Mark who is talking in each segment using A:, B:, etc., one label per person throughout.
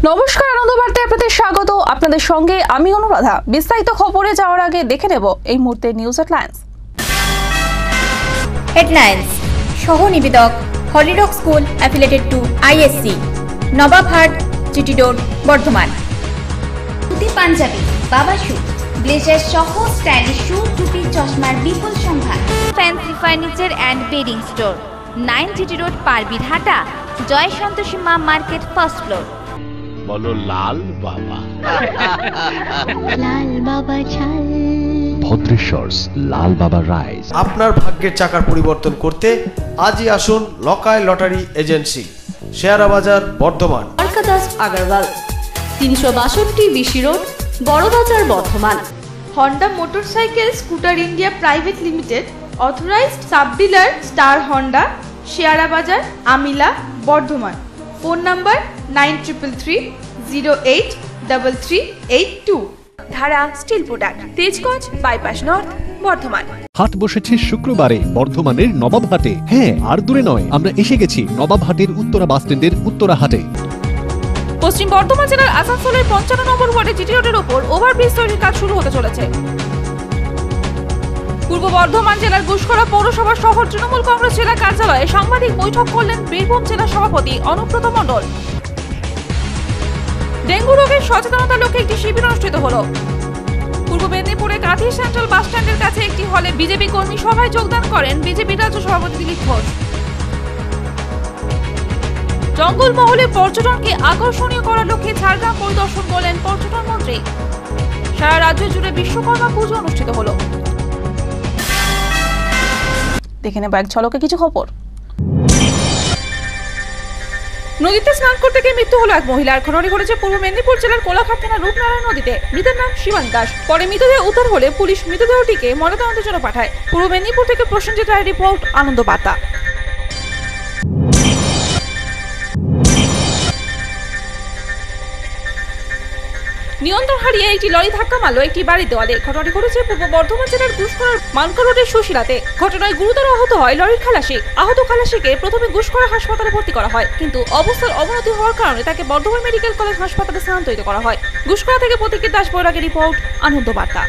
A: নমস্কার, আনন্দ বার্তায় আপনাদের স্বাগত। আপনাদের সঙ্গে আমি অনুরাধা। বিস্তারিত খবরে যাওয়ার আগে দেখে নেব এই মুহূর্তে নিউজ
B: হেডলাইন্স। সহ নিবেদক Holy Rock school affiliated to ISC, Nababhat, GT road, Bardhaman. Dhoti, panjabi, বাবা শু, ব্লেজার সহ স্টাইলিশ শু, টুপি, চশমার বিপুল সম্ভার। Fancy furniture and bedding store, 9 GT road, Parbirhata, Jai Santoshi Maa market, first floor.
C: বলো লাল বাবা।
D: লাল বাবা ঝাল,
C: ভদ্রেশ্বরস লাল বাবা রাইস।
E: আপনার ভাগ্যের চাকার পরিবর্তন করতে আজই আসুন লকায় lottery agency, Sehara Bazar, Bardhaman.
F: Das Agarwal, 362 BC road, Barabazar, Bardhaman.
G: Honda motorcycle scooter India private limited, authorised sub dealer star Honda, Sehara Bazar, Amila, Bardhaman. Phone number 9333083382।
A: Dhara steel product, Tejganj bypass north, Bardhaman.
H: হাট বসেছে শুক্রবারে বর্ধমানের নবাবহাটে। হ্যাঁ, আর দূরে নয়, আমরা এসে গেছি নবাবহাটের উত্তরা বাস স্ট্যান্ডের উত্তরা হাটে।
A: পশ্চিম বর্ধমান জেলার আসানসোলের 55 নম্বর ওয়ার্ডে জিটি রোডের ওপর ওভারব্রিজ তৈরির কাজ শুরু হতে চলেছে। পূর্ব বর্ধমান জেলার গুসকরা পৌরসভা শহর তৃণমূল কংগ্রেস জেলা কার্যালয়ে সাংবাদিক বৈঠক করলেন বীরভূম জেলা সভাপতি অনুব্রত মণ্ডল। ডেঙ্গু রোগের সচেতনতার লক্ষ্যে একটি শিবির অনুষ্ঠিত হলো। পূর্ব মেদিনীপুরে কাঁথি সেন্ট্রাল বাস স্ট্যান্ডের কাছে একটি হলে বিজেপি কর্মী সভায় যোগদান করেন বিজেপি রাজ্য সভাপতি দিলীপ ঘোষ। জঙ্গলমহলে পর্যটনকে আকর্ষণীয় করার লক্ষ্যে ঝাড়গ্রাম পরিদর্শন করলেন পর্যটন মন্ত্রী। সারা রাজ্য জুড়ে বিশ্বকর্মা পুজো অনুষ্ঠিত হলো। দেখে নেব এক ঝলকে কিছু খবর। নদীতে স্নান করতে গিয়ে মৃত্যু হলো এক মহিলার। ঘটনাটি ঘটেছে পূর্ব মেদিনীপুর জেলার কোলাঘাট থানার রূপনারায়ণ নদীতে। মৃতের নাম শিবানী দাস। পরে মৃতদেহ উদ্ধার হলে পুলিশ মৃতদেহটিকে ময়নাতদন্তের জন্য পাঠায়। পূর্ব মেদিনীপুর থেকে প্রসেনজিৎ রায়ের রিপোর্ট, আনন্দ বার্তা। নিয়ন্ত্রণ হারিয়ে একটি লরি ধাক্কা মারল একটি বাড়ির দেওয়ালে। ঘটনাটি ঘটেছে পূর্ব বর্ধমান জেলার গুসকরার মানকা রোডের সুশীলাতে। ঘটনায় গুরুতর আহত হয় লরির খালাসি। আহত খালাসিকে প্রথমে গুসকরা হাসপাতালে ভর্তি করা হয়, কিন্তু অবস্থার অবনতি হওয়ার কারণে তাকে বর্ধমান মেডিকেল কলেজ হাসপাতালে স্থানান্তরিত করা হয়। গুসকরা থেকে প্রতীকের দাস বৈরাগের রিপোর্ট, আনন্দ বার্তা।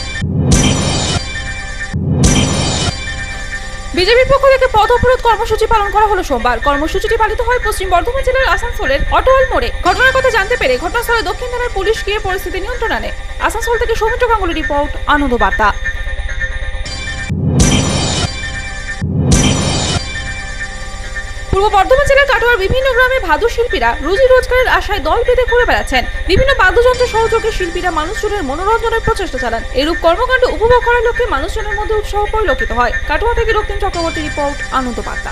A: বিজেপির পক্ষ থেকে পথ অবরোধ কর্মসূচি পালন করা হলো সোমবার। কর্মসূচিটি পালিত হয় পশ্চিম বর্ধমান জেলার আসানসোলের অটোয়াল মোড়ে। ঘটনার কথা জানতে পেরে ঘটনাস্থলে দক্ষিণ থানার পুলিশ গিয়ে পরিস্থিতি নিয়ন্ত্রণে আনে। আসানসোল থেকে সৌমিত্র গাঙ্গুলির রিপোর্ট, আনন্দ বার্তা। পূর্ব বর্ধমান জেলার কাটোয়ার বিভিন্ন গ্রামে ভাদু শিল্পীরা রুজি রোজগারের আশায় দল বেঁধে ঘুরে বেড়াচ্ছেন। বিভিন্ন বাদ্যযন্ত্র সহযোগে শিল্পীরা মানুষজনের মনোরঞ্জনের প্রচেষ্টা চালান। এরূপ কর্মকাণ্ড উপভোগ করার লক্ষ্যে মানুষজনের মধ্যে উৎসাহ পরিলক্ষিত হয়। কাটোয়া থেকে রক্তিম চক্রবর্তী রিপোর্ট, আনন্দ বার্তা।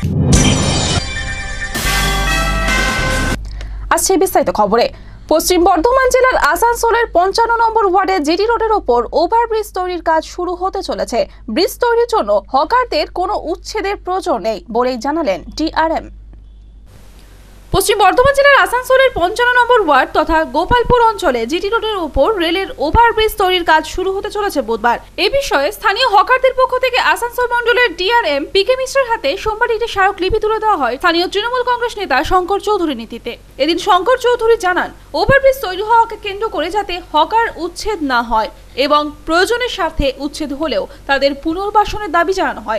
A: আসছে বিস্তারিত খবরে। পশ্চিম বর্ধমান জেলার আসানসোলের 55 নম্বর ওয়ার্ডে জিটি রোডের ওপর ওভারব্রিজ তৈরির কাজ শুরু হতে চলেছে। ব্রিজ তৈরির জন্য হকারদের কোনো উচ্ছেদের প্রয়োজন নেই বলেই জানালেন ডিআরএম। পশ্চিম বর্ধমান জেলার আসানসোলের 55 নম্বর ওয়ার্ড তথা গোপালপুর অঞ্চলে জিটি রোডের উপর রেলের ওভারব্রিজ তৈরির কাজ শুরু হতে চলেছে বুধবার। এ বিষয়ে স্থানীয় হকারদের পক্ষ থেকে আসানসোল মণ্ডলের ডিআরএম পিকে মিশ্রের হাতে সোমবার একটি স্মারকলিপি তুলে দেওয়া হয় স্থানীয় তৃণমূল কংগ্রেস নেতা শঙ্কর চৌধুরীর নেতৃত্বে। এদিন শঙ্কর চৌধুরী জানান, ওভারব্রিজ তৈরি হওয়াকে কেন্দ্র করে যাতে হকার উচ্ছেদ না হয় এবং প্রয়োজনের স্বার্থে উচ্ছেদ হলেও তাদের পুনর্বাসনের দাবি জানানো হয়।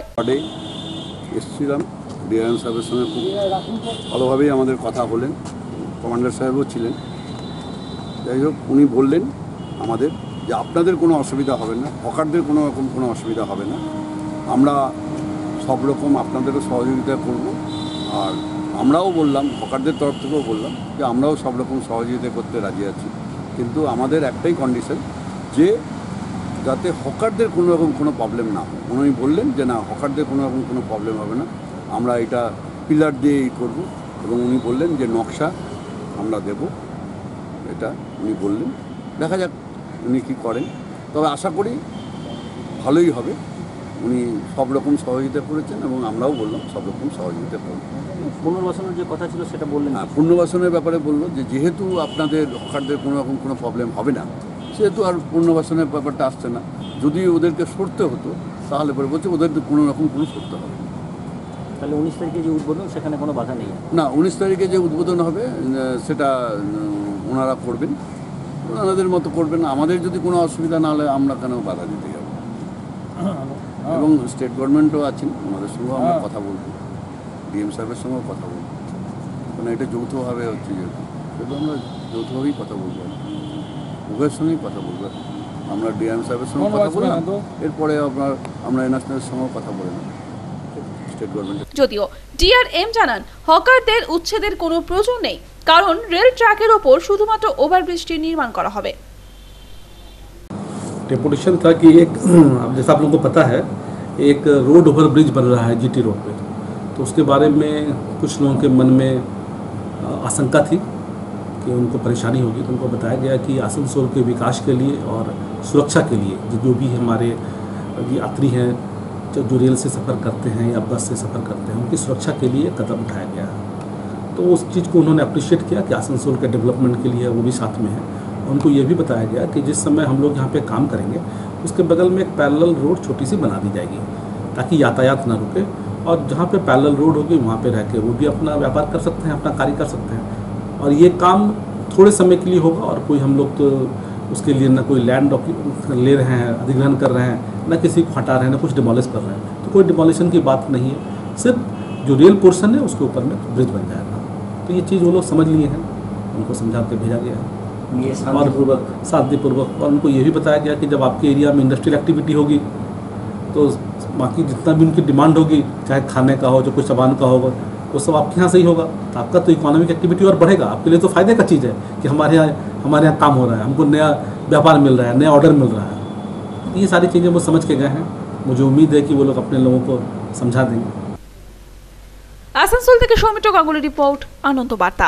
I: ডিআরএম সাহেবের সঙ্গে খুব ভালোভাবেই আমাদের কথা বলেন, কমান্ডার সাহেবও ছিলেন। যাই হোক, উনি বললেন আমাদের যে আপনাদের কোনো অসুবিধা হবে না, হকারদের কোনো রকম কোনো অসুবিধা হবে না, আমরা সব রকম আপনাদেরও সহযোগিতা করব। আর আমরাও বললাম, হকারদের তরফ থেকেও বললাম যে আমরাও সব রকম সহযোগিতা করতে রাজি আছি, কিন্তু আমাদের একটাই কন্ডিশন যে যাতে হকারদের কোনো রকম কোনো প্রবলেম না হয়। উনি বললেন যে না, হকারদের কোনো রকম কোনো প্রবলেম হবে না, আমরা এটা পিলার দিয়ে করব। এবং উনি বললেন যে নকশা আমরা দেব, এটা উনি বললেন। দেখা যাক উনি কী করেন, তবে আশা করি ভালোই হবে। উনি সব রকম সহযোগিতা করেছেন এবং আমরাও বললাম সব রকম সহযোগিতা করব।
J: পুনর্বাসনের যে কথা ছিল সেটা বললেন?
I: হ্যাঁ, পুনর্বাসনের ব্যাপারে বললো যে যেহেতু আপনাদের হকারদের কোনো রকম কোনো প্রবলেম হবে না, সেহেতু আর পুনর্বাসনের ব্যাপারটা আসছে না। যদি ওদেরকে সরতে হতো তাহলে পরে বলছে ওদের কোনো রকম কোনো সরতে হবে না।
J: তাহলে 19 তারিখে যে উদ্বোধন সেখানে কোনো বাধা নেই?
I: না, 19 তারিখে যে উদ্বোধন হবে সেটা ওনারা করবেন, ওনাদের মতো করবেন। আমাদের যদি কোনো অসুবিধা না হলে আমরা কেন বাধা দিতে যাব? এবং স্টেট গভর্নমেন্টও আছেন, ওনাদের সঙ্গেও আমরা কথা বলবো, ডিএম সাহেবের সঙ্গেও কথা বলবো, কারণ এটা যৌথভাবে হচ্ছে যেহেতু, সেহেতু আমরা যৌথভাবেই কথা বলবো, উভয়ের সঙ্গেই কথা বলবো। আমরা ডিএম সাহেবের সঙ্গে কথা বললাম, এরপরে আমরা ন্যাশনালের সঙ্গেও কথা বলে নেব স্টেট গভর্নমেন্ট।
A: যদিও ডিআরএম জানান হকারদের উচ্ছেদের কোনো প্রয়োজন নেই, কারণ রেল ট্র্যাকের ওপর শুধুমাত্র ওভারব্রিজটি নির্মাণ করা হবে।
D: डेपुटेशन था कि एक, जैसा आप लोगों को पता है, एक रोड ओवर ब्रिज बन रहा है जीटी रोड पे, तो उसके बारे में कुछ लोगों के मन में आशंका थी कि उनको परेशानी होगी। तो उनको बताया गया कि आसनसोल के विकास के लिए और सुरक्षा के लिए जो भी हमारे यात्री हैं जो रेल से सफ़र करते हैं या बस से सफ़र करते हैं, उनकी सुरक्षा के लिए कदम उठाया गया है। तो उस चीज़ को उन्होंने अप्रिशिएट किया कि आसनसोल के डेवलपमेंट के लिए वो भी साथ में है। उनको ये भी बताया गया कि जिस समय हम लोग यहाँ पे काम करेंगे उसके बगल में एक पैरेलल रोड छोटी सी बना दी जाएगी ताकि यातायात ना रुके, और जहाँ पे पैरेलल रोड होगी वहाँ पे रह के वो भी अपना व्यापार कर सकते हैं, अपना कार्य कर सकते हैं। और ये काम थोड़े समय के लिए होगा, और कोई हम लोग तो उसके लिए ना कोई लैंड ले रहे हैं, अधिग्रहण कर रहे हैं, ना किसी को हटा रहे हैं, ना कुछ डिमोलिश कर रहे हैं। तो कोई डिमोलिशन की बात नहीं है, सिर्फ जो रेल पोर्शन है उसके ऊपर में ब्रिज बन जाएगा। तो ये चीज़ वो लोग समझ लिए हैं, उनको समझा के भेजा गया है शांतिपूर्वक। और उनको ये भी बताया गया कि जब आपके एरिया में इंडस्ट्रियल एक्टिविटी होगी तो बाकी जितना भी उनकी डिमांड होगी, चाहे खाने का हो, जो कुछ सामान का होगा, वो सब आपके यहाँ से ही होगा। तो आपका तो इकोनॉमिक एक्टिविटी और बढ़ेगा, आपके लिए तो फ़ायदे का चीज़ है कि हमारे यहाँ काम हो रहा है, हमको नया व्यापार मिल रहा है, नया ऑर्डर मिल रहा है। ये सारी चीज़ें वो समझ के गए हैं। मुझे उम्मीद है कि वो लोग अपने लोगों को समझा देंगे।
A: আসানসোল থেকে সৌমিত্র গাঙ্গুলি রিপোর্ট, আনন্দ বার্তা।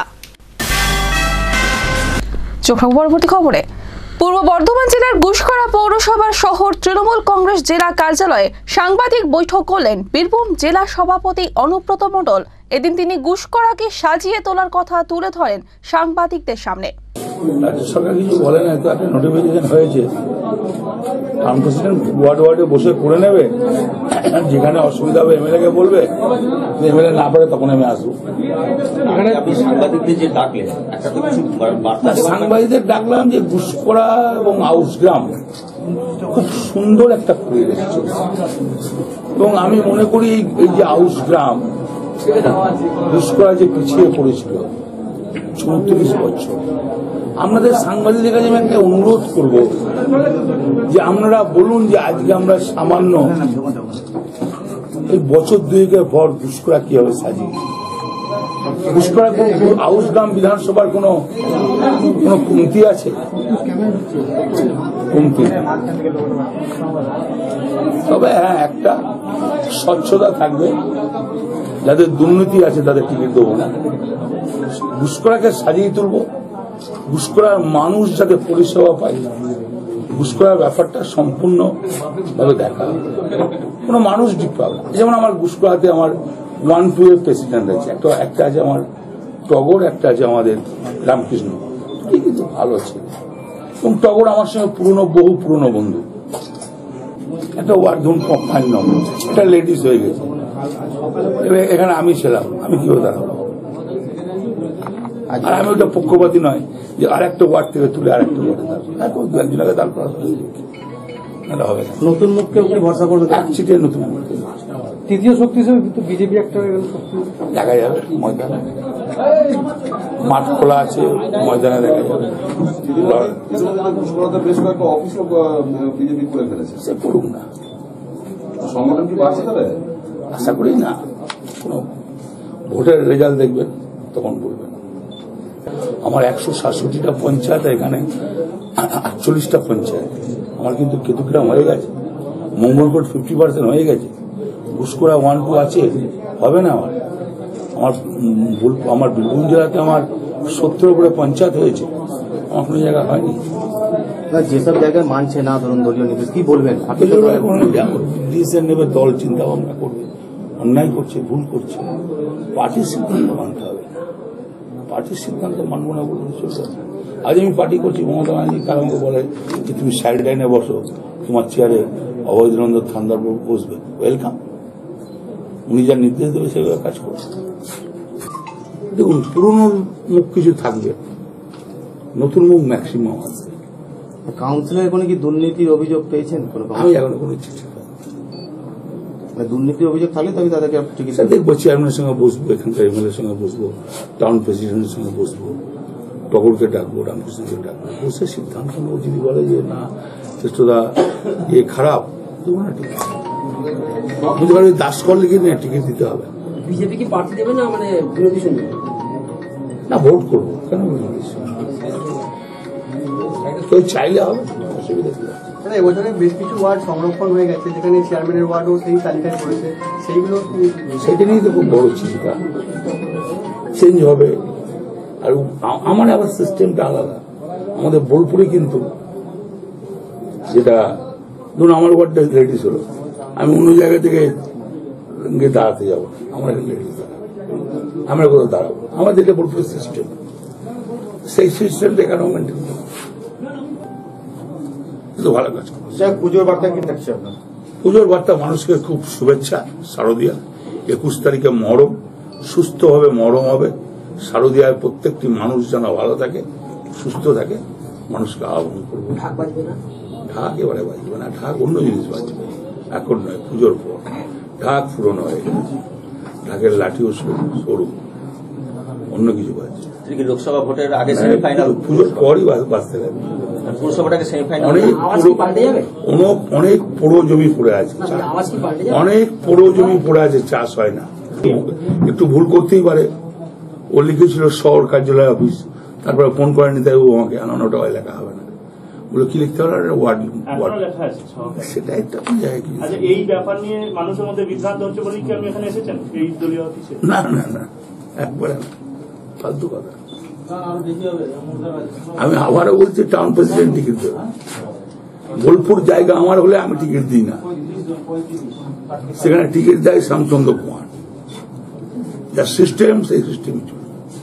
A: চোখ রাখবো পরবর্তী খবরে। পূর্ব বর্ধমান জেলার গুসকরা পৌরসভার শহর তৃণমূল কংগ্রেস জেলা কার্যালয়ে সাংবাদিক বৈঠক করলেন বীরভূম জেলা সভাপতি অনুব্রত মণ্ডল। এদিন তিনি গুসকরাকে সাজিয়ে তোলার কথা তুলে ধরেন সাংবাদিকদের সামনে।
K: রাজ্য সরকার কিছু বলে না, তো একটা নোটিফিকেশন হয়েছে, টাউন প্রেসিডেন্ট ওয়ার্ডে বসে করে নেবে, যেখানে অসুবিধা হবে এমএলএ কে বলবে, এমএলএ না পারে তখন আমি আসবো।
J: সাংবাদিকদের যে ডাকলেন,
K: সাংবাদিকদের ডাকলাম যে গুসকরা এবং আউসগ্রাম খুব সুন্দর একটা পরিবেশ, এবং আমি মনে করি এই যে আউসগ্রাম গুসকরা যে পিছিয়ে পড়েছিল 34 বছর, আমাদের সাংবাদিকদের কাছে আমি একটা অনুরোধ করব যে আপনারা বলুন যে আজকে আমরা সামান্য এই বছর দুয়েকের পর গুসকরা কিভাবে সাজিয়ে, গুসকরা আউসগ্রাম বিধানসভার কোনো কমতি আছে? কমতি। তবে হ্যাঁ, একটা স্বচ্ছতা থাকবে, যাদের দুর্নীতি আছে তাদের টিকিট দেবো না। গুসকরাকে সাজিয়ে তুলবো, গুসকরার মানুষ যাতে পরিষেবা পায়, গুসকরার ব্যাপারটা সম্পূর্ণভাবে দেখা, কোনো মানুষ ডিপ পাবে। যেমন আমার গুসকরাতে আমার 1-2 এর প্রেসিডেন্ট আছে, একটা আছে আমার টগর, একটা আছে আমাদের রামকৃষ্ণ, কিন্তু ভালো ছিল। এবং টগর আমার সঙ্গে বহু পুরনো বন্ধু। একটা ওয়ার্ড ধরুন 5 নম্বর, একটা লেডিস হয়ে গেছে, এখানে আমি ছিলাম, আমি কি হতে হবে? আর আমি ওটা পক্ষপাতী নয় যে আরেকটা ওয়ার্ড থেকে তুলে আরেকটা ওয়ার্ডে দাঁড় একজনকে দাঁড় করা হবে না।
J: নতুন মুখকে আপনি ভরসা করবেন?
K: এক সিটের নতুন মুখ,
J: তৃতীয় শক্তি হিসেবে কিন্তু বিজেপি একটা
K: দেখা যাবে ময়দানে, মাঠ খোলা আছে, ময়দানে দেখা যাবে।
L: বেশ কয়েকটা অফিসও বিজেপি করে ফেলেছে,
K: সে করুক না,
L: সংগঠন কি বাড়ছে তবে?
K: আশা করি না। কোনো ভোটের রেজাল্ট দেখবেন তখন বলবেন। আমার 167টা পঞ্চায়েত, এখানে 48টা পঞ্চায়েত আমার কিন্তু কেতুগ্রাম হয়ে গেছে, মঙ্গলকোট 50% হয়ে গেছে, গুসকরা 1-2 আছে, হবে না? আমার বীরভূম জেলাতে আমার 70 উপরে পঞ্চায়েত হয়েছে, আমার কোনো জায়গা হয়নি।
J: যেসব জায়গায় মানছে না, ধরুন দলীয় নির্দেশ, কি বলবেন?
K: ডিসিশন নেবে, দল চিন্তা ভাবনা করবে, অন্যায় করছে, ভুল করছে, পার্টির সিদ্ধান্ত মানতে হবে। পার্টির সিদ্ধান্ত মানবো না বলুন চলবে। আজ আমি পার্টি করছি, মমতা ব্যানার্জি কারণকে বলে যে তুমি সাইড লাইনে বসো, তোমার চেয়ারে অভয়নন্দ থান্ডারবাবু বসবে, ওয়েলকাম। উনি যা নির্দেশ দেবে সেভাবে কাজ করবে। দেখুন, পুরনো মুখ কিছু থাকবে, নতুন মুখ ম্যাক্সিমাম আসবে।
J: কাউন্সিলর কোনো কি দুর্নীতির অভিযোগ পেয়েছেন?
K: আমি এখনো কোনো চিঠি
J: দুর্নীতির অভিযোগ থাকলে তবে তাদেরকে চিকিৎসা
K: দেখবো। চেয়ারম্যানের সঙ্গে বসবো, এখানকার এমএলএর সঙ্গে বসবো, টাউন প্রেসিডেন্টের সঙ্গে বসবো, টগরকে ডাকবো, রামকৃষ্ণকে ডাকবো, বসে সিদ্ধান্ত নেবো। যদি বলে যে না চেষ্টদা এ খারাপ, দেবো না টিকিট। বুঝতে পারবে দাস করলে কি না টিকিট দিতে হবে।
J: বিজেপি কি প্রার্থী দেবে না মানে বিরোধী সঙ্গে
K: না ভোট করবো কেন? কেউ চাইলে হবে, অসুবিধা কি?
J: এবছরে বেশ কিছু ওয়ার্ড সংরক্ষণ হয়ে গেছে, যেখানে চেয়ারম্যানের ওয়ার্ডও সেই তালিকায় পড়েছে, সেইগুলো
K: সেটা নিয়ে তো খুব বড় চিন্তা। চেঞ্জ হবে। আর আমার আবার সিস্টেমটা আলাদা। আমাদের বোলপুরে কিন্তু যেটা ধরুন আমার ওয়ার্ডটা লেডিস হলো, আমি অন্য জায়গা থেকে গিয়ে দাঁড়াতে যাবো, আমার লেডিস দাঁড়াবো, আমরা কোথাও দাঁড়াবো। আমাদের এটা বোলপুরের সিস্টেম, সেই সিস্টেমটা এখানেও মেনটেন করবো। ভালো কাজ করছে।
J: পুজোর বার্তা কি থাকছে আপনার?
K: পুজোর বার্তা মানুষকে খুব শুভেচ্ছা। শারদীয়া 21 তারিখে মহরম, সুস্থভাবে মহরম হবে। শারদীয়ায় প্রত্যেকটি মানুষ যেন ভালো থাকে, সুস্থ থাকে, মানুষকে আহ্বান করবো।
J: ঢাক বাজবে না?
K: ঢাক এবারে বাজবে না, ঢাক অন্য জিনিস বাজবে, এখন নয়, পুজোর পর। ঢাক পুরনো হয়ে গেছে, ঢাকের লাঠিও সরু, অন্য কিছু বাজবে।
J: লোকসভা ভোটের আগে সেমিফাইনাল,
K: পুজোর পরই বাজতে লাগবে। অনেক পোড়ো জমি পড়ে আছে, অনেক পোড়ো জমি পড়ে আছে, চাষ হয় না। একটু ভুল করতেই পারে। ও লিখেছিল শহর কার্যালয় অফিস, তারপরে ফোন করেনি, তাই ও আমাকে আনানোটা এলাকা হবে না বলে কি লিখতে হবে, ওয়ার্ড। সেটা একটা জায়গায় এই ব্যাপার নিয়ে মানুষের মধ্যে বিভ্রান্ত হচ্ছে বলে কি আপনি এখানে এসেছেন এই দলীয় অফিসে? না না না, একবারে না, ফালতু কথা। আমি আবারও বলছি, টাউন প্রেসিডেন্ট টিকিট দেবে। বোলপুর জায়গা আমার হলে আমি টিকিট দিই না, সেখানে টিকিট দেয় শ্যামচন্দ্র কুমার। যা সিস্টেম সেই সিস্টেম চলে।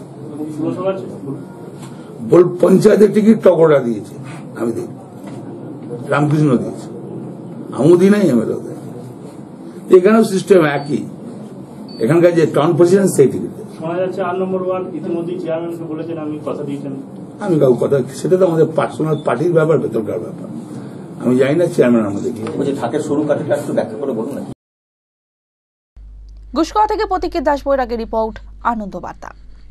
K: পঞ্চায়েতের টিকিট টগররা দিয়েছে, আমি দিই, রামকৃষ্ণ দিয়েছে, আমিও দিই নাই, এমএলএ দেয়। এখানেও সিস্টেম একই, এখানকার যে টাউন প্রেসিডেন্ট সেই টিকিট। শোনা যাচ্ছে 8 নম্বর ওয়ার্ড ইতিমধ্যেই চেয়ারম্যানকে বলেছেন, আমি কথা দিয়েছেন। আমি কাউ কথা, সেটা তো আমাদের পার্সোনাল পার্টির ব্যাপার, ভেতরকার ব্যাপার, আমি জানি না। চেয়ারম্যান আমাদের ঢাকের শুরু কাঠাটা একটু ব্যাখ্যা করে বলুন না।
A: গুসকরা থেকে প্রতীকের দাস বৈরাগের রিপোর্ট, আনন্দ বার্তা।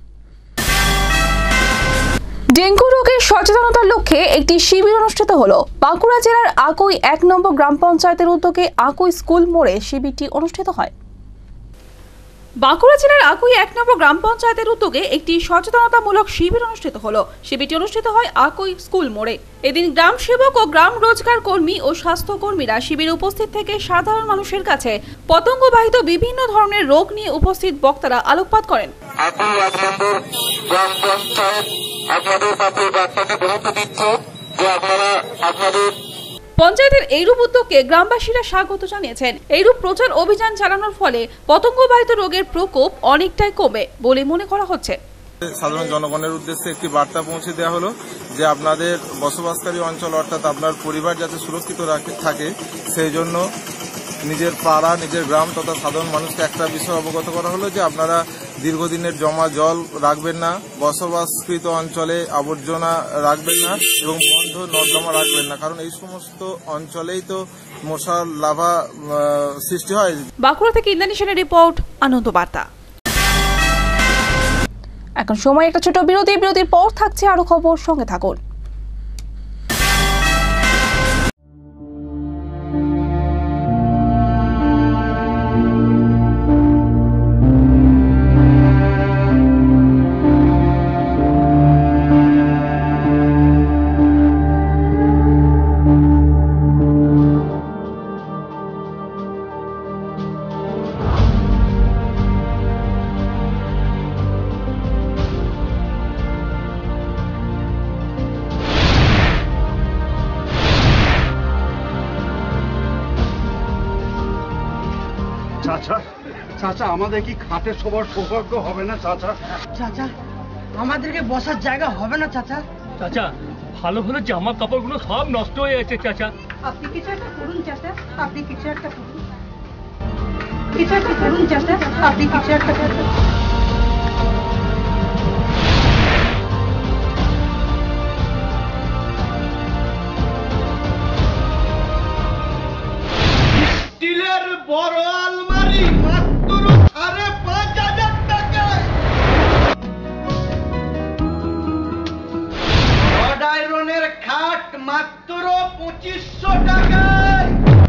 A: ডেঙ্গু রোগের সচেতনতার লক্ষ্যে একটি শিবির অনুষ্ঠিত হলো। বাঁকুড়া জেলার আকুই 1 নম্বর গ্রাম পঞ্চায়েতের উদ্যোগে আকুই স্কুল মোড়ে শিবিরটি অনুষ্ঠিত হয়। বাঁকুড়া জেলার আকুই 1 নম্বর গ্রাম পঞ্চায়েতের উদ্যোগে একটি সচেতনতামূলক শিবির অনুষ্ঠিত হলো। শিবিরটি অনুষ্ঠিত হয় আকুই স্কুল মোড়ে। এদিন গ্রাম সেবক ও গ্রাম রোজগার কর্মী ও স্বাস্থ্য কর্মীরা শিবিরে উপস্থিত থেকে সাধারণ মানুষের কাছে পতঙ্গবাহিত বিভিন্ন ধরনের রোগ নিয়ে উপস্থিত বক্তারা আলোকপাত করেন।
M: আকুই 1 নম্বর গ্রাম পঞ্চায়েত আপনাদের পাশে বার্তাকে গুরুত্ব দিচ্ছে যে আপনারা আপনাদের
A: পঞ্চায়েতের এইরূপ উদ্যোগকে গ্রামবাসীরা স্বাগত জানিয়েছেন। এইরূপ প্রচার অভিযান চালানোর ফলে পতঙ্গবাহিত রোগের প্রকোপ অনেকটাই কমে বলে মনে করা হচ্ছে।
N: সাধারণ জনগণের উদ্দেশ্যে একটি বার্তা পৌঁছে দেওয়া হলো যে আপনাদের বসবাসকারী অঞ্চল অর্থাৎ আপনার পরিবার যাতে সুরক্ষিত থাকে, সেই জন্য নিজের পাড়া, নিজের গ্রাম তথা সাধারণ মানুষকে একটা বিষয় অবগত করা হলো যে আপনারা দীর্ঘদিনের জমা জল রাখবেন না, বসবাসকৃত অঞ্চলে আবর্জনা রাখবেন না এবং বন্ধ নর্দমা রাখবেন না, কারণ এই সমস্ত অঞ্চলেই তো মশার লাভা সৃষ্টি হয়।
A: বাঁকুড়া থেকে ইন্দ্রাণী সেনের রিপোর্ট, আনন্দ বার্তা। এখন সময় একটা ছোট বিরতি, বিরতির পর থাকছে আরো খবর, সঙ্গে থাকুন।
O: চাচা, চাচা আমাদের কি খাটে সবার সৌভাগ্য হবে না চাচা?
P: চাচা আমাদেরকে বসার জায়গা হবে না চাচা?
Q: চাচা ভালো ভালো জামা কাপড়গুলো সব নষ্ট হয়ে যাচ্ছে চাচা।
P: আপনি কিছু একটা করুন চাচা, আপনি কিছু একটা করুন। কিছু একটা করুন চাচা, আপনি কিছু একটা করুন।
O: স্টিলের বড় আলমারি মাত্র 5,500 টাকায়। রড আয়রনের খাট মাত্র 2500 টাকায়।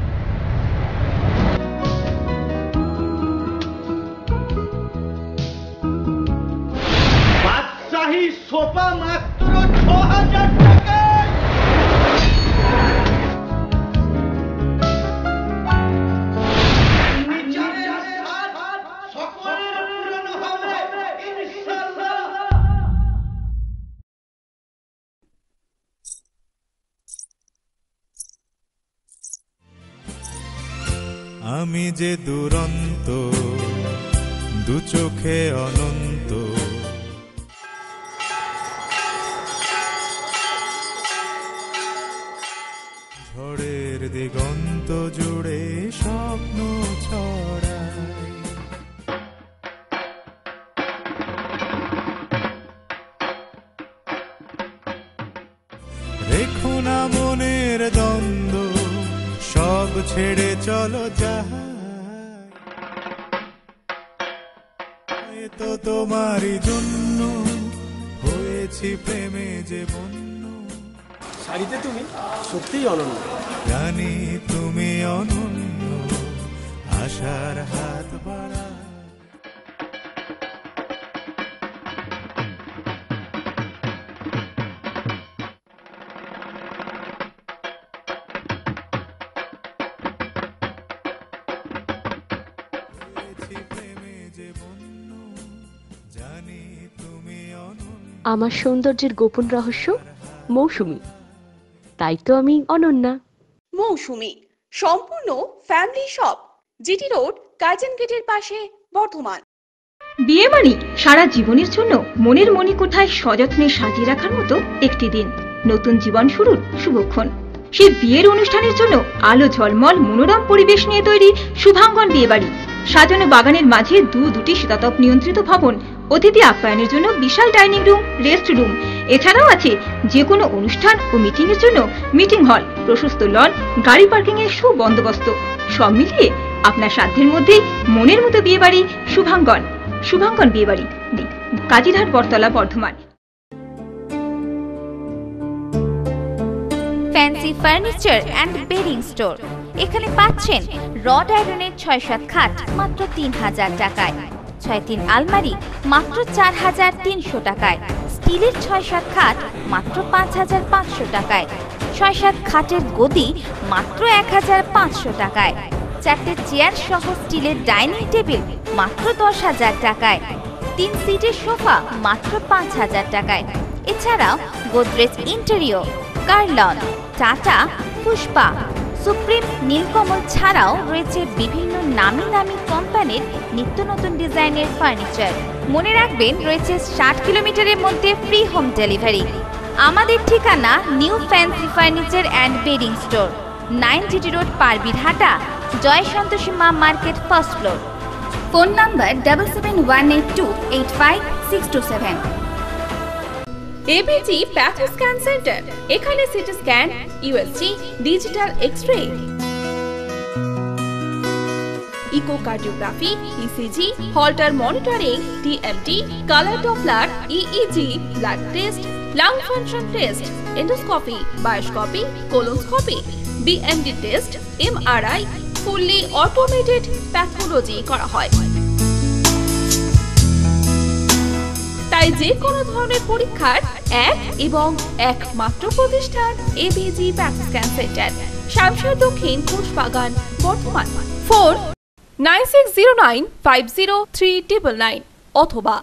O: বাদশাহী সোফা মাত্র 6,000 টাকায়।
R: আমি যে দুরন্ত, দু চোখে অনন্ত। ঝড়ের দিগন্ত জুড়ে স্বপ্ন ছড়ায়। রেখো না মনের দ্বন্দ্ব, সব ছেড়ে চলো যাই। তো তোমারই জন্য হয়েছি প্রেমে যে বন্য।
S: শাড়িতে তুমি সত্যিই অনন্য।
R: জানি তুমি অনন্য, আশার হাত বাড়া।
F: আমার সৌন্দর্যের গোপন রহস্য মৌসুমী, তাই তো আমি অনন্যা।
A: মৌসুমী সম্পূর্ণ family shop, GT road, Curzon গেটের পাশে, বর্ধমান।
B: বিয়ে মানে সারা জীবনের জন্য মনের মণিকোঠায় সযত্নে সাজিয়ে রাখার মতো একটি দিন, নতুন জীবন শুরুর শুভক্ষণ। সেই বিয়ের অনুষ্ঠানের জন্য আলো ঝলমল মনোরম পরিবেশ নিয়ে তৈরি শুভাঙ্গন বিয়েবাড়ি। সাজানো বাগানের মাঝে দুটি শীতাতপ নিয়ন্ত্রিত ভবন, অতিথি আপ্যায়নের জন্য বিশাল ডাইনিং রুম, রেস্ট রুম। এছাড়াও আছে যে কোনো অনুষ্ঠান ও মিটিং এর জন্য মিটিং হল, প্রশস্ত লন, গাড়ি পার্কিং এর সুবন্দোবস্ত। সব মিলিয়ে আপনার সাধ্যের মধ্যে মনের মতো বিয়েবাড়ি শুভাঙ্গন। শুভাঙ্গন বিয়েবাড়ি, Kazirhat, Battala, Bardhaman. Fancy furniture and bedding store. এখানে পাচ্ছেন রড আয়রনের 6-7 খাট মাত্র 3,000 টাকায়, 6-3 আলমারি মাত্র 4,300 টাকায়, স্টিলের 6-7 খাট মাত্র 5,500 টাকায়, 6-7 খাটের গদি মাত্র 1,500 টাকায়, 4টে চেয়ার সহ স্টিলের ডাইনিং টেবিল মাত্র 10,000 টাকায়, 3 সিটের সোফা মাত্র 5,000 টাকায়। এছাড়াও গোদরেজ ইন্টেরিয়র, কার্লন, টাটা, পুষ্পা, সুপ্রিম, নীলকমল ছাড়াও রয়েছে বিভিন্ন নামি দামি কোম্পানির নিত্য নতুন ডিজাইনের ফার্নিচার। মনে রাখবেন রয়েছে 60 কিলোমিটারের মধ্যে ফ্রি হোম ডেলিভারি। আমাদের ঠিকানা new fancy furniture and bedding store, 9 GT road, Parbirhata, Jai Santoshi Maa market, first floor. Phone number 7718285627।
A: ABG patho scan centre, এখানে CT scan, USG, digital X-ray, echocardiography, ECG, Holter monitoring, TMT, colour Doppler, EEG, blood test, lung function test, endoscopy, bioscopy, colonoscopy, BMD test, MRI, fully automated pathology করা হয়। তাই যে কোনো ধরনের পরীক্ষার এক এবং একমাত্র প্রতিষ্ঠান ABG patho scan centre, Shamshar দক্ষিণ, ঘোষবাগান, বর্ধমান। ফোন 9609503999 অথবা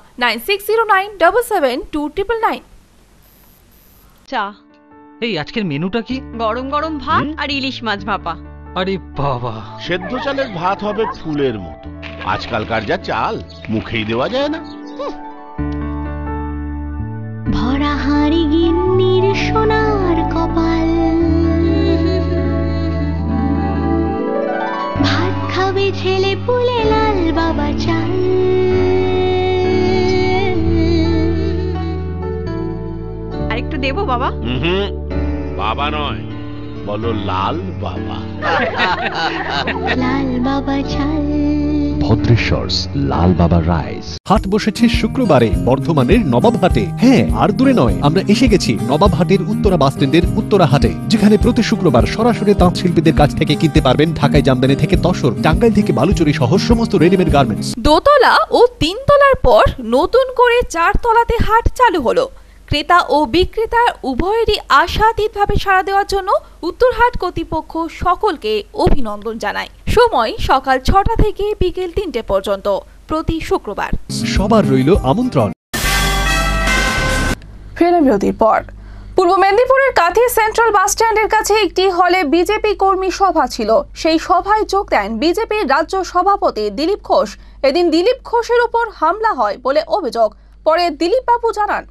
A: 9609772999।
T: চা। এই আজকের মেনুটা কি?
F: গরম গরম ভাত আর ইলিশ মাছ ভাপা।
T: আরে বাবা,
C: সেদ্ধ চালের ভাত হবে ফুলের মতো। আজকালকার যা চাল মুখেই দেওয়া যায় না।
U: ভরা হাঁড়ি গিন্নির সোনার কপাল, ভাত খাবে ছেলে পুলে।
F: দেবো বাবা?
C: বাবা নয়, বলো লাল বাবা।
U: লাল বাবা চাল।
H: ভদ্রেশ্বরস লাল বাবা রাইস। হাট বসেছে শুক্রবারে বর্ধমানের নবাবহাটে। হ্যাঁ, আর দূরে নয়, আমরা এসে গেছি নবাবহাটের উত্তরা বাস স্ট্যান্ডের উত্তরা হাটে, যেখানে প্রতি শুক্রবার সরাসরি তাঁত শিল্পীদের কাছ থেকে কিনতে পারবেন ঢাকায় জামদানি থেকে তসর, টাঙ্গাইল থেকে বালুচুরি সহ সমস্ত রেডিমেড গার্মেন্টস।
A: দোতলা ও তিনতলার পর নতুন করে 4 তলাতে হাট চালু হলো। ক্রেতা ও বিক্রেতা উভয়েরই আশাতীতভাবে সাড়া দেওয়ার জন্য উত্তরহাট কর্তৃপক্ষ সকলকে অভিনন্দন জানায়। সময় সকাল 6টা থেকে বিকেল 3টে পর্যন্ত প্রতি শুক্রবার।
H: সবার রইল আমন্ত্রণ।
A: বিরতির পর পূর্ব মেদিনীপুরের কাঁথি সেন্ট্রাল বাস স্ট্যান্ডের কাছে একটি হলে বিজেপি কর্মী সভা ছিল। সেই সভায় যোগ দেন বিজেপির রাজ্য সভাপতি দিলীপ ঘোষ। এদিন দিলীপ ঘোষের উপর হামলা হয় বলে অভিযোগ। পরে দিলীপ বাবু জানান,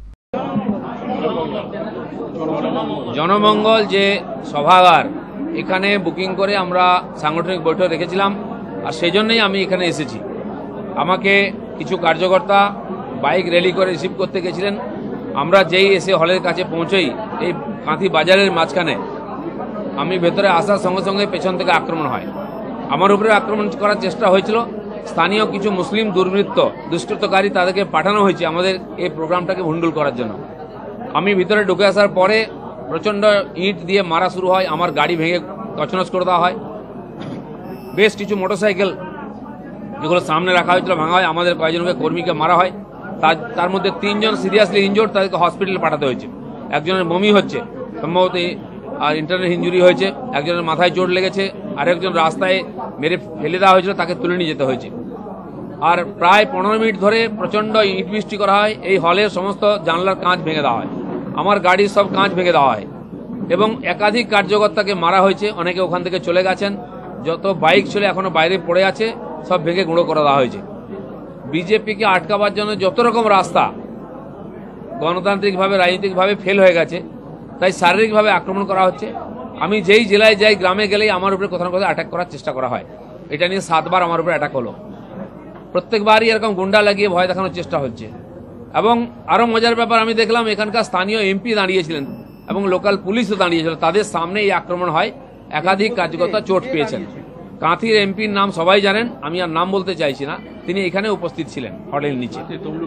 E: জনমঙ্গল যে সভাগার, এখানে বুকিং করে আমরা সাংগঠনিক বৈঠক রেখেছিলাম, আর সেই জন্যই আমি এখানে এসেছি। আমাকে কিছু কার্যকর্তা বাইক র্যালি করে রিসিভ করতে গেছিলেন। আমরা যেই এসে হলের কাছে পৌঁছই, এই কাঁথি বাজারের মাঝখানে, আমি ভেতরে আসার সঙ্গে সঙ্গে পেছন থেকে আক্রমণ হয়। আমার উপরে আক্রমণ করার চেষ্টা হয়েছিল। স্থানীয় কিছু মুসলিম দুষ্কৃতকারী, তাদেরকে পাঠানো হয়েছে আমাদের এই প্রোগ্রামটাকে ভণ্ডুল করার জন্য। আমি ভিতরে ঢুকে আসার পরে প্রচণ্ড ইট দিয়ে মারা শুরু হয়। আমার গাড়ি ভেঙে তছনছ করে দেওয়া হয়। বেশ কিছু মোটরসাইকেল যেগুলো সামনে রাখা হয়েছিল ভাঙা হয়। আমাদের কয়েকজনকে কর্মীকে মারা হয়। তার মধ্যে 3 জন সিরিয়াসলি ইনজোর্ড, তাদেরকে হসপিটালে পাঠাতে হয়েছে। একজনের বমি হচ্ছে, সম্ভবত আর ইন্টারনাল ইঞ্জুরি হয়েছে। একজনের মাথায় চোট লেগেছে, আরেকজন রাস্তায় মেরে ফেলে দেওয়া হয়েছিল, তাকে তুলে নিয়ে যেতে হয়েছে। আর প্রায় 15 মিনিট ধরে প্রচণ্ড ইট বৃষ্টি করা হয়। এই হলের সমস্ত জানলার কাঁচ ভেঙে দেওয়া হয়, আমার গাড়ির সব কাঁচ ভেঙে দেওয়া হয়, এবং একাধিক কার্যকর্তাকে মারা হয়েছে। অনেকে ওখান থেকে চলে গেছেন। যত বাইক ছিল এখনো বাইরে পড়ে আছে, সব ভেঙে গুঁড়ো করে দেওয়া হয়েছে। বিজেপিকে আটকাবার জন্য যত রকম রাস্তা গণতান্ত্রিকভাবে রাজনৈতিকভাবে ফেল হয়ে গেছে, তাই শারীরিকভাবে আক্রমণ করা হচ্ছে। আমি যেই জেলায় যাই, গ্রামে গেলেই আমার উপরে কোথাও না কোথাও অ্যাটাক করার চেষ্টা করা হয়। এটা নিয়ে 7 বার আমার উপরে অ্যাটাক হলো। প্রত্যেকবারই এরকম গুন্ডা লাগিয়ে ভয় দেখানোর চেষ্টা হচ্ছে। এবং আরও মজার ব্যাপার, আমি দেখলাম এখানকার স্থানীয় এমপি দাঁড়িয়েছিলেন এবং লোকাল পুলিশও দাঁড়িয়েছিল, তাদের সামনে এই আক্রমণ হয়। একাধিক কার্যকর্তা চোট পেয়েছেন। কাঁথির এমপির নাম সবাই জানেন, আমি আর নাম বলতে চাইছি না। তিনি এখানে উপস্থিত ছিলেন হলের নিচে।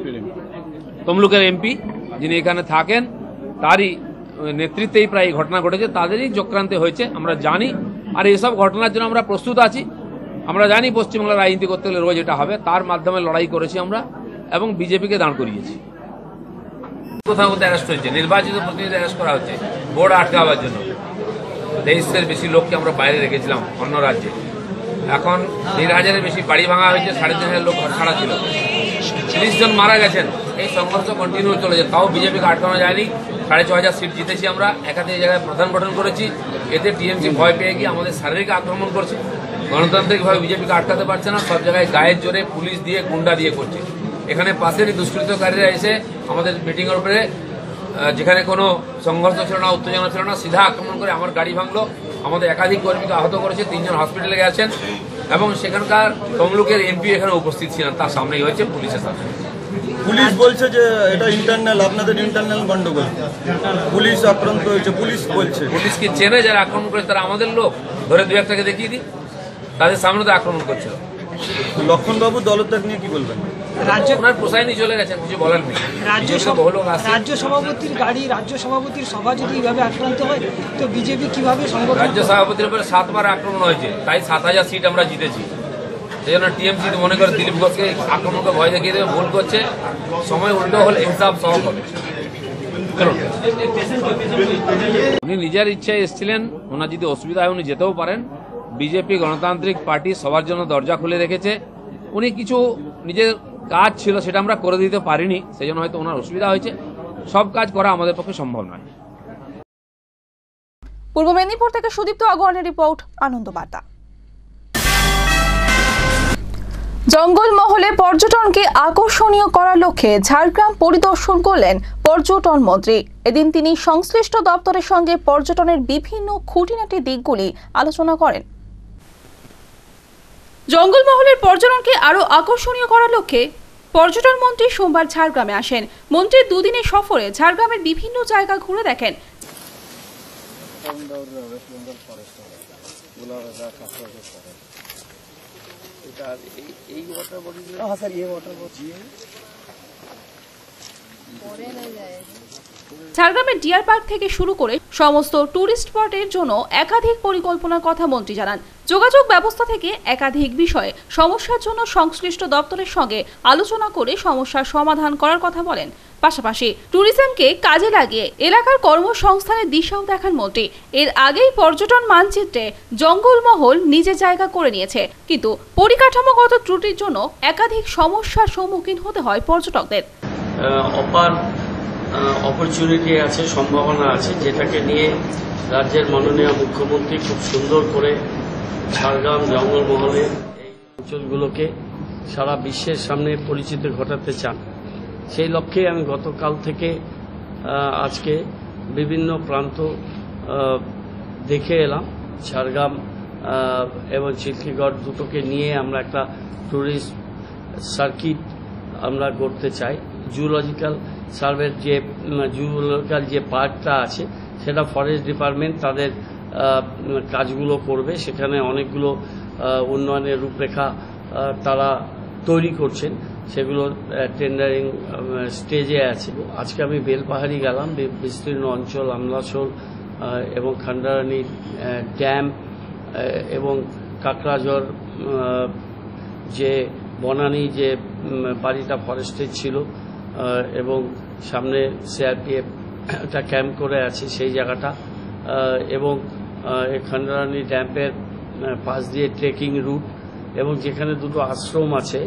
E: তমলুকের এমপি যিনি এখানে থাকেন, তারই নেতৃত্বেই প্রায় এই ঘটনা ঘটেছে। তাদেরই চক্রান্তে হয়েছে আমরা জানি। আর এইসব ঘটনার জন্য আমরা প্রস্তুত আছি। আমরা জানি পশ্চিমবাংলার রাজনীতি করতে গেলে রোজ এটা হবে। তার মাধ্যমে লড়াই করেছি আমরা এবং বিজেপিকে দাঁড় করিয়েছি। কোথাও কোথাও অ্যারেস্ট হয়েছে, নির্বাচিত প্রতিনিধি অ্যারেস্ট করা হচ্ছে ভোট আটকাবার জন্য। 2300-এর বেশি লোককে আমরা বাইরে রেখেছিলাম অন্য রাজ্যে। এখন 1,500-এর বেশি বাড়ি ভাঙা হয়েছে, 3,500 লোক ঘর ছাড়া ছিল, 30 জন মারা গেছেন। এই সংঘর্ষ কন্টিনিউ চলেছে, তাও বিজেপিকে আটকানো যায়নি। 6,500 সিট জিতেছি আমরা। একাধিক জায়গায় প্রধান গঠন করেছি। এতে টিএমসি ভয় পেয়ে গিয়ে আমাদের শারীরিক আক্রমণ করছে। গণতান্ত্রিকভাবে বিজেপিকে আটকাতে পারছে না। সব জায়গায় গায়ের জোরে পুলিশ দিয়ে, গুন্ডা দিয়ে করছে। এখানে পাশেরই দুষ্কৃতকারীরা এসে আমাদের মিটিংয়ের উপরে, যেখানে কোনো সংঘর্ষ ছিল না, উত্তেজনা ছিল না, সিধা আক্রমণ করে আমার গাড়ি ভাঙলো। আমাদের একাধিক কর্মীকে আহত করেছে, 3 জন হসপিটালে গেছেন। এবং সেখানকার তমলুকের এমপি এখানে উপস্থিত ছিলেন, তার সামনেই হয়েছে পুলিশের সামনে।
V: পুলিশ বলছে যে এটা ইন্টারনাল, আপনাদের ইন্টারনাল গন্ডগোল, পুলিশ আক্রান্ত হয়েছে। পুলিশ বলছে,
E: পুলিশকে চেনে যারা আক্রমণ করে তারা আমাদের লোক, ধরে 2-1টাকে দেখিয়ে দিই। তাদের সামনে তো আক্রমণ করছিল।
V: লক্ষণবাবু দলত্যাগ নিয়ে কি বলবেন?
E: রাজ্য ওনার প্রসায়নী চলে গেছেন, কিছু বলার নেই।
P: রাজ্য সভাপতির গাড়ি, রাজ্য সভাপতির সভা যদি এইভাবে আক্রান্ত হয়, তো বিজেপি কিভাবে সংগঠন?
E: রাজ্য সভাপতির উপরে 7 বার আক্রমণ হয়েছে, তাই 7,000 সিট আমরা জিতেছি। সেই জন্য টিএমসি মনে করে দিলীপ ঘোষকে আক্রমণকে ভয় দেখিয়ে দেবে, ভুল করছে। সময় উল্টো হলে হিসাব সহজ হবে। উনি নিজের ইচ্ছায় এসেছিলেন, ওনার যদি অসুবিধা হয় উনি যেতেও পারেন। বিজেপি গণতান্ত্রিক পার্টি সবার জন্য দরজা খুলে রেখেছে। উনি কিছু নিজের কাজ ছিল, সেটা আমরা করে দিতে পারিনি, সেই জন্য হয়তো ওনার অসুবিধা হয়েছে। সব কাজ করা আমাদের পক্ষে সম্ভব নয়।
A: পূর্ব মেদিনীপুর থেকে সুদীপ্ত আগোয়ানের রিপোর্ট, আনন্দ বার্তা। জঙ্গলমহলে পর্যটনকে আকর্ষণীয় করার লক্ষ্যে ঝাড়গ্রাম পরিদর্শন করলেন পর্যটন মন্ত্রী। এদিন তিনি সংশ্লিষ্ট দপ্তরের সঙ্গে পর্যটনের বিভিন্ন খুঁটিনাটি দিকগুলি আলোচনা করেন। জঙ্গলমহলের পর্যটনকে আরো আকর্ষণীয় করার লক্ষ্যে পর্যটন মন্ত্রী সোমবার ঝাড়গ্রামে আসেন। মন্ত্রীর দুদিনের সফরে ঝাড়গ্রামের বিভিন্ন জায়গা ঘুরে দেখেন। ঝাড়গ্রামের ডিয়ার পার্ক থেকে শুরু করে সমস্ত টুরিস্ট স্পটের জন্য একাধিক পরিকল্পনার কথা মন্ত্রী জানান। যোগাযোগ ব্যবস্থা থেকে একাধিক বিষয়ে সমস্যার জন্য সংশ্লিষ্ট দপ্তরের সঙ্গে আলোচনা করে সমস্যার সমাধান করার কথা বলেন। পাশাপাশি ট্যুরিজমকে কাজে লাগিয়ে এলাকার কর্মসংস্থানের দিশাও দেখান মন্ত্রী। এর আগেই পর্যটন মানচিত্রে জঙ্গলমহল নিজের জায়গা করে নিয়েছে, কিন্তু পরিকাঠামোগত ত্রুটির জন্য একাধিক সমস্যার সম্মুখীন হতে হয় পর্যটকদের।
G: অপরচুনিটি আছে, সম্ভাবনা আছে, যেটাকে নিয়ে রাজ্যের মাননীয় মুখ্যমন্ত্রী খুব সুন্দর করে ঝাড়গ্রাম জঙ্গলমহলের এই অঞ্চলগুলোকে সারা বিশ্বের সামনে পরিচিতি ঘটাতে চান। সেই লক্ষ্যে আমি গতকাল থেকে আজকে বিভিন্ন প্রান্ত দেখে এলাম। ঝাড়গ্রাম এবং চিল্কিগড় দুটোকে নিয়ে আমরা একটা ট্যুরিস্ট সার্কিট আমরা করতে চাই। জুলজিক্যাল সার্ভের যে জুলজিক্যাল যে পার্কটা আছে সেটা ফরেস্ট ডিপার্টমেন্ট তাদের কাজগুলো করবে। সেখানে অনেকগুলো উন্নয়নের রূপরেখা তারা তৈরি করছেন, সেগুলো টেন্ডারিং স্টেজে আছে। আজকে আমি বেলপাহাড়ি গেলাম, বিস্তীর্ণ অঞ্চল আমলাশোল এবং খান্ডারানি ড্যাম এবং কাকড়াঝড় যে বনানী যে বাড়িটা ফরেস্টের ছিল এবং সামনে সিআরপিএফ একটা ক্যাম্প করে আছে সেই জায়গাটা, এবং খান্ডারানি ড্যামের পাশ দিয়ে ট্রেকিং রুট, এবং যেখানে দুটো আশ্রম আছে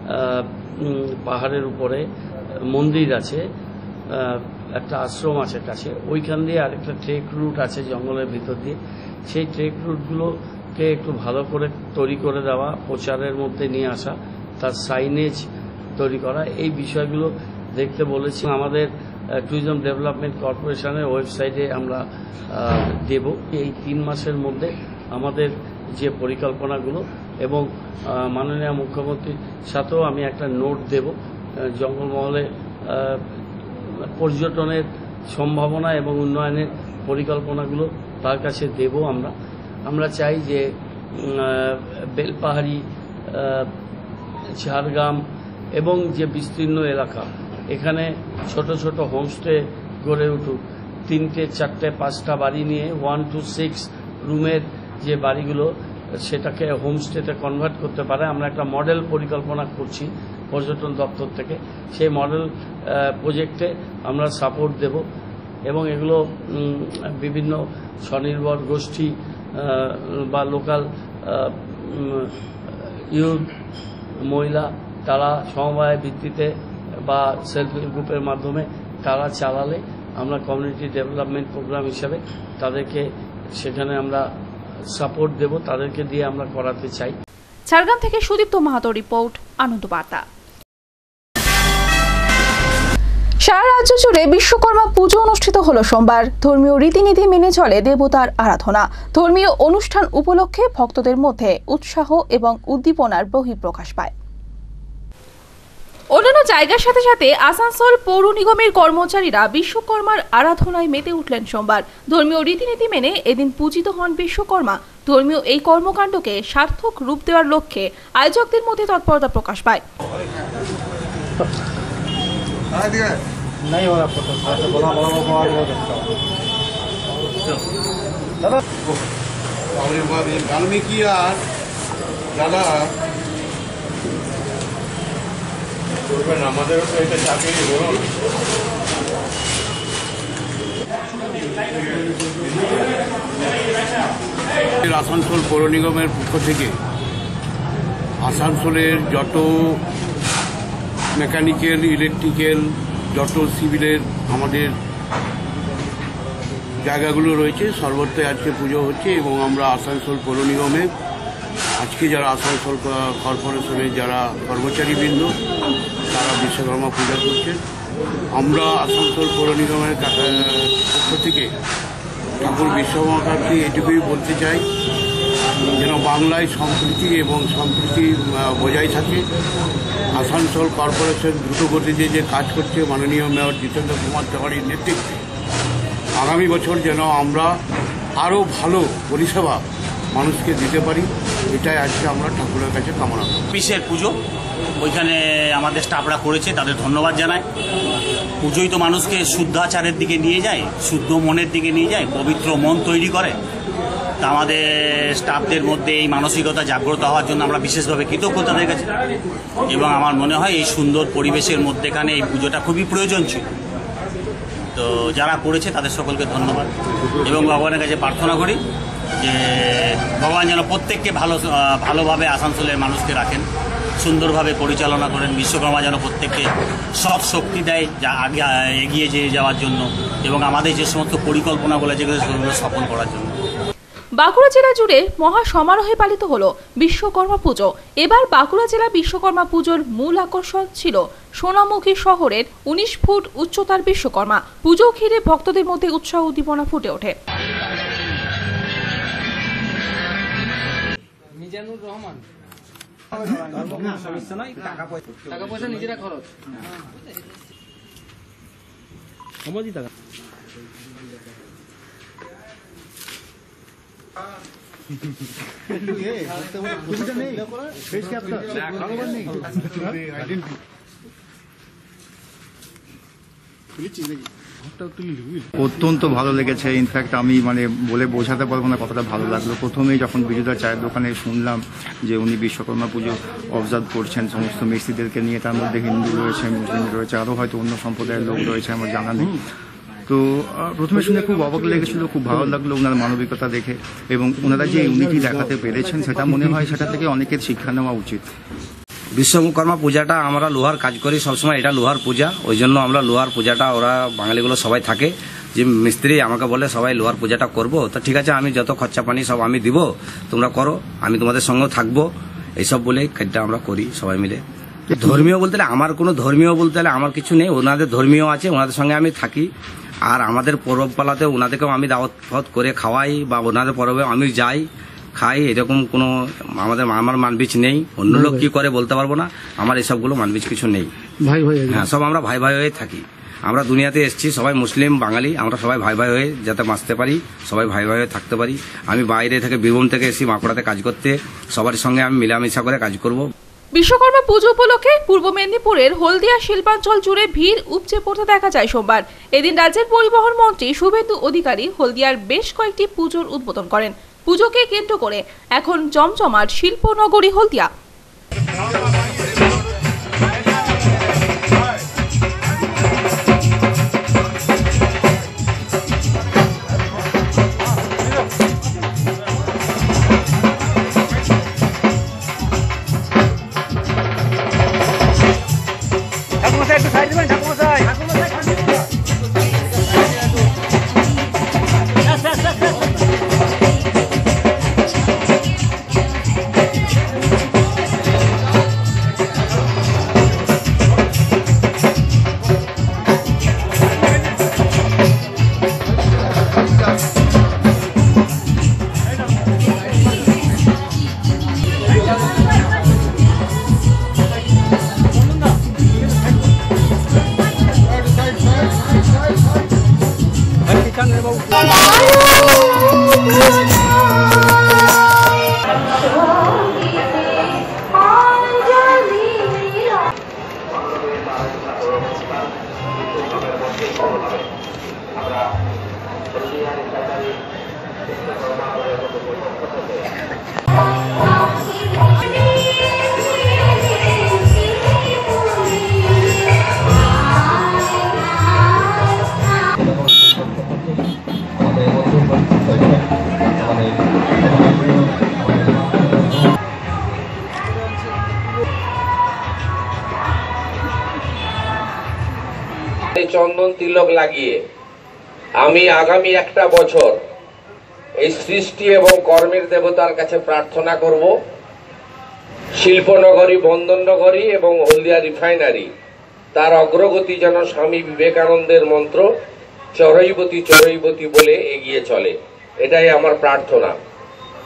G: পাহাড়ের উপরে, মন্দির আছে, একটা আশ্রম আছে কাছে, ওইখান দিয়ে আরেকটা ট্রেক রুট আছে জঙ্গলের ভিতর দিয়ে। সেই ট্রেক রুটগুলোকে একটু ভালো করে তৈরি করে দেওয়া, প্রচারের মধ্যে নিয়ে আসা, তার সাইনেজ তৈরি করা, এই বিষয়গুলো দেখতে বলেছি। আমাদের ট্যুরিজম ডেভেলপমেন্ট কর্পোরেশনের ওয়েবসাইটে আমরা দেব। এই 3 মাসের মধ্যে আমাদের যে পরিকল্পনাগুলো, এবং মাননীয় মুখ্যমন্ত্রীর সাথেও আমি একটা নোট দেব জঙ্গলমহলে পর্যটনের সম্ভাবনা এবং উন্নয়নের পরিকল্পনাগুলো তার কাছে দেব। আমরা চাই যে বেলপাহাড়ি, ঝাড়গ্রাম এবং যে বিস্তীর্ণ এলাকা, এখানে ছোট ছোট হোমস্টে গড়ে উঠুক। 3টে 4টে 5টা বাড়ি নিয়ে 1 to 6 রুমের যে বাড়িগুলো, সেটাকে হোমস্টেতে কনভার্ট করতে পারে। আমরা একটা মডেল পরিকল্পনা করছি পর্যটন দপ্তর থেকে। সেই মডেল প্রজেক্টে আমরা সাপোর্ট দেব, এবং এগুলো বিভিন্ন স্বনির্ভর গোষ্ঠী বা লোকাল ইউথ, মহিলা, তারা সমবায় ভিত্তিতে বা সেলফ হেল্প গ্রুপের মাধ্যমে তারা চালালে আমরা কমিউনিটি ডেভেলপমেন্ট প্রোগ্রাম হিসাবে তাদেরকে সেখানে আমরা সাপোর্ট দেব, তাদেরকে দিয়ে আমরা করাতে চাই।
A: ঝাড়গ্রাম থেকে সুদীপ্ত মাহাতো রিপোর্ট, আনন্দ বার্তা। সারা রাজ্য জুড়ে বিশ্বকর্মা পুজো অনুষ্ঠিত হলো সোমবার। ধর্মীয় রীতিনীতি মেনে চলে দেবতার আরাধনা। ধর্মীয় অনুষ্ঠান উপলক্ষে ভক্তদের মধ্যে উৎসাহ এবং উদ্দীপনার বহিঃপ্রকাশ পায়। অন্যান্য জায়গার সাথে সাথে আসানসোল পৌর নিগমের কর্মচারীরা বিশ্বকর্মার আরাধনায় মেতে উঠলেন সোমবার। ধর্মীয় রীতিনীতি মেনে এদিন পূজিত হন বিশ্বকর্মা। ধর্মীয় এই কর্মকাণ্ডকে সার্থক রূপ দেওয়ার লক্ষ্যে আয়োজকদের মধ্যে তৎপরতা প্রকাশ পায়।
C: আমাদেরও তো এটা চাকরি বলুন। আসানসোল পৌর নিগমের পক্ষ থেকে আসানসোলের যত মেকানিক্যাল, ইলেকট্রিক্যাল, যত সিভিলের আমাদের জায়গাগুলো রয়েছে সর্বত্র আজকে পুজো হচ্ছে, এবং আমরা আসানসোল পৌর নিগমে আজকে যারা আসানসোল কর্পোরেশনের যারা কর্মচারীবৃন্দ তারা বিশ্বকর্মা পূজা করছেন। আমরা আসানসোল পৌর নিগমের পক্ষ থেকে ঠাকুর বিশ্বকর্মাকে এটুকুই বলতে চাই যেন বাংলায় সম্প্রীতি এবং সম্প্রীতি বজায় থাকে। আসানসোল কর্পোরেশন দ্রুতগতিতে যে কাজ করছে মাননীয় মেয়র জিতেন্দ্র কুমার তেওয়ারির নেতৃত্বে, আগামী বছর যেন আমরা আরও ভালো পরিষেবা মানুষকে দিতে পারি, এটাই আজকে আমরা ঠাকুরের কাছে কামনা করি।
D: অফিসের পুজো ওইখানে আমাদের স্টাফরা করেছে, তাদের ধন্যবাদ জানাই। পুজোই তো মানুষকে শুদ্ধাচারের দিকে নিয়ে যায়, শুদ্ধ মনের দিকে নিয়ে যায়, পবিত্র মন তৈরি করে। তা আমাদের স্টাফদের মধ্যে এই মানসিকতা জাগ্রত হওয়ার জন্য আমরা বিশেষভাবে কৃতজ্ঞ তাদের কাছে। এবং আমার মনে হয় এই সুন্দর পরিবেশের মধ্যেখানে এই পুজোটা খুবই প্রয়োজন ছিল। তো যারা করেছে তাদের সকলকে ধন্যবাদ এবং ভগবানের কাছে প্রার্থনা করি যে ভগবান যেন প্রত্যেককে ভালোভাবে আসানসোলের মানুষকে রাখেন, সুন্দরভাবে পরিচালনা করেন। বিশ্বকর্মা যেন প্রত্যেককে সব শক্তি দেয় যা আগে এগিয়ে যাওয়ার জন্য এবং আমাদের যে সমস্ত পরিকল্পনাগুলো যেগুলো সেগুলো সফল করার জন্য।
A: বাঁকুড়া জেলা জুড়ে মহা সমারোহে পালিত হলো বিশ্বকর্মা পুজো। এবার বাঁকুড়া জেলা বিশ্বকর্মা পুজোর মূল আকর্ষণ ছিল সোনামুখী শহরের 19 ফুট উচ্চতার বিশ্বকর্মা। পুজো ঘিরে ভক্তদের মধ্যে উৎসাহ উদ্দীপনা ফুটে ওঠে।
P: মিজানুর রহমান সমস্যা নাই, টাকা পয়সা নিজেরা খরচ সমাজই টাকা।
I: অত্যন্ত ভালো লেগেছে। ইনফ্যাক্ট আমি বলে বোঝাতে পারবো না কতটা ভালো লাগলো। প্রথমেই যখন বিজুদার চায়ের দোকানে শুনলাম যে উনি বিশ্বকর্মা পুজো অবজার্ভ করছেন সমস্ত মিস্ত্রিদেরকে নিয়ে, তার মধ্যে হিন্দু রয়েছে, মুসলিম রয়েছে, আরও হয়তো অন্য সম্প্রদায়ের লোক রয়েছে, আমার জানা নেই। তো প্রথমে শুনে খুব অবাক লেগেছিল, খুব ভালো লাগলো ওনার মানবিকতা দেখে এবং ওনারা যে ইউনিটি দেখাতে পেরেছেন সেটা মনে হয় সেটা থেকে অনেকের শিক্ষা নেওয়া উচিত।
W: বিশ্বকর্মা পূজাটা আমরা লোহার কাজ করি সবসময়, এটা লোহার পূজা, ওই জন্য আমরা লোহার পূজাটা ওরা বাঙালিগুলো সবাই থাকে যে মিস্ত্রি আমাকে বলে সবাই লোহার পূজাটা করব। তো ঠিক আছে, আমি যত খরচা পানি সব আমি দিব, তোমরা করো, আমি তোমাদের সঙ্গেও থাকবো, এইসব বলেই কাজটা আমরা করি সবাই মিলে। ধর্মীয় বলতে আমার কোনো ধর্মীয় বলতে আমার কিছু নেই, ওনাদের ধর্মীয় আছে, ওনাদের সঙ্গে আমি থাকি। আর আমাদের পরব পালাতে ওনাদেরকেও আমি দাওয়াত করে খাওয়াই বা ওনাদের পরবে আমি যাই খাই, এরকম কোনো আমার মানবিচ নেই। অন্য লোক কি করে বলতে পারবো না, আমার এসবগুলো মানবিচ কিছু নেই। ভাই ভাই, হ্যাঁ, সব আমরা ভাই ভাই হয়ে থাকি। আমরা দুনিয়াতে এসেছি সবাই মুসলিম বাঙালি, আমরা সবাই ভাই ভাই হয়ে যাতে বাঁচতে পারি, সবাই ভাই ভাই হয়ে থাকতে পারি। আমি বাইরে থেকে বীরভূম থেকে এসেছি বাঁকুড়াতে কাজ করতে, সবার সঙ্গে আমি মিলামিশা করে কাজ করব।
A: বিশ্বকর্মা পুজো উপলক্ষে পূর্ব মেদিনীপুরের হলদিয়া শিল্পাঞ্চল জুড়ে ভিড় উপচে পড়তে দেখা যায় সোমবার। এদিন রাজ্যের পরিবহন মন্ত্রী শুভেন্দু অধিকারী হলদিয়ার বেশ কয়েকটি পুজোর উদ্বোধন করেন। পুজোকে কেন্দ্র করে এখন জমজমাট শিল্পনগরী হলদিয়া।
X: চন্দন তিলক লাগিয়ে আমি আগামী একটা বছর এই সৃষ্টি এবং কর্মের দেবতার কাছে প্রার্থনা করব, শিল্পনগরী, বন্দরনগরী এবং হলদিয়া রিফাইনারি তার অগ্রগতি যেন স্বামী বিবেকানন্দের মন্ত্র চরৈবতী চরৈবতী বলে এগিয়ে চলে, এটাই আমার প্রার্থনা।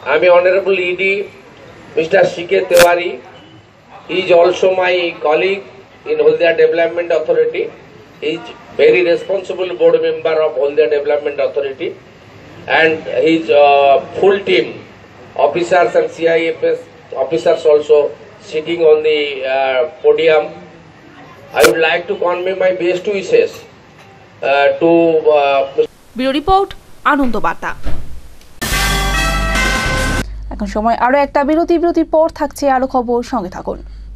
X: আমি Honorable ED, Mr. C.K. Tiwari. He is also my colleague in Haldia Development Authority. He is very responsible board member of Haldia Development Authority, and his full team, officers and CIFS officers also sitting on the podium. I would like to convey my best wishes to
A: bureau report Ananda Barta. এখন সময় আরো একটা বিরতির পর থাকছে আরো খবর, সঙ্গে থাকুন।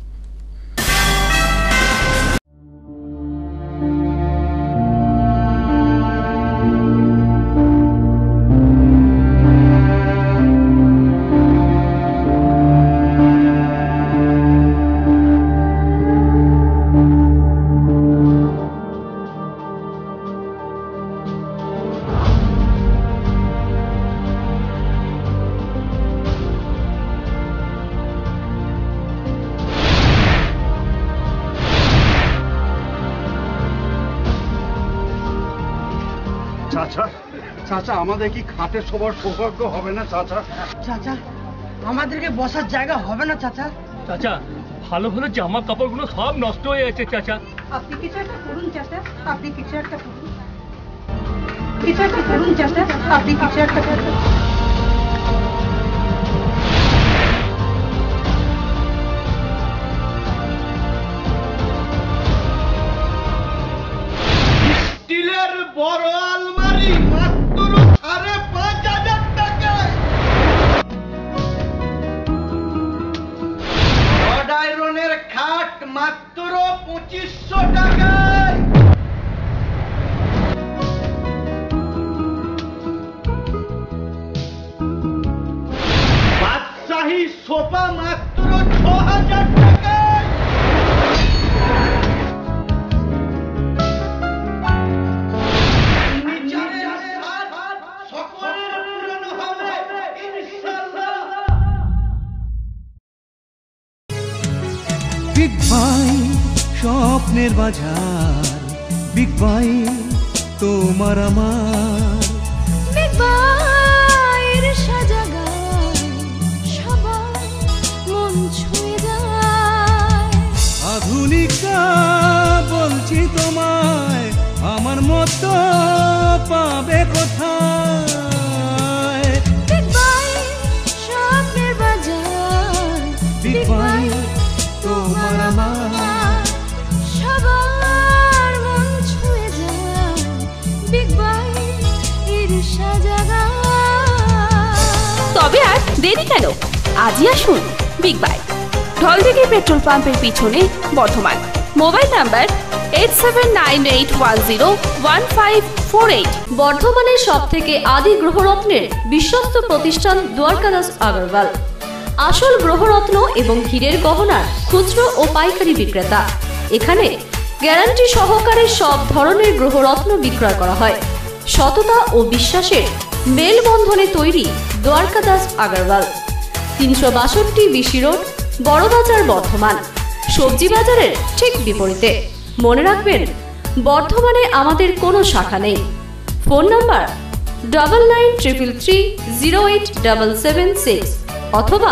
O: চাচা চাচা আমাদের কি খাটে সবার সৌভাগ্য হবে না চাচা?
P: চাচা আমাদেরকে বসার জায়গা হবে না চাচা?
Q: চাচা ভালো ভালো জামা কাপড়গুলো সব নষ্ট হয়ে গেছে চাচা।
P: আপনি কিছু একটা করুন চাচা, আপনি কিছু একটা করুন, কিছু একটা করুন চাচা, আপনি কিছু একটা করুন।
O: স্টিলের বড় আলমারি মাত্র 5,500 টাকায়, রড আয়রনের খাট মাত্র 2,500 টাকায়, বাদশাহী সোফা মাত্র 6,000 টাকায়,
R: বিগ বাই স্বপ্নের বাজার, বিগ বাই তোমার আমার,
U: বিগ বাইয়ের সাজাগায় সবার মন ছুঁয়ে যায়।
R: আধুনিকা বলছি তোমায়, আমার মতো পাবে কোথায়?
U: বিগ বাই স্বপ্নের বাজার,
R: বিগ বাই তোমার আমার,
U: সবার মন ছুঁয়ে যায়। বিগ বাইয়ের সাজাগায়। তবে আর দেরি কেন, আজই আসুন বিগ বাই, ঢলদিঘি পেট্রোল পাম্পের পিছনে, বর্ধমান। Mobile number 8798101548।
F: বর্ধমানের সবথেকে আদি গ্রহরত্নের বিশ্বস্ত প্রতিষ্ঠান দ্বারকাদাস আগরওয়াল, আসল গ্রহরত্ন এবং হীরের গহনার খুচরো ও পাইকারি বিক্রেতা। এখানে গ্যারান্টি সহকারে সব ধরনের গ্রহরত্ন বিক্রয় করা হয়। সততা ও বিশ্বাসের মেলবন্ধনে তৈরি দ্বারকাদাস আগরওয়াল। 362 BC road, Barabazar, Bardhaman. সবজি বাজারের ঠিক বিপরীতে। মনে রাখবেন, বর্ধমানে আমাদের কোনো শাখা নেই। ফোন নাম্বার 9933308776 অথবা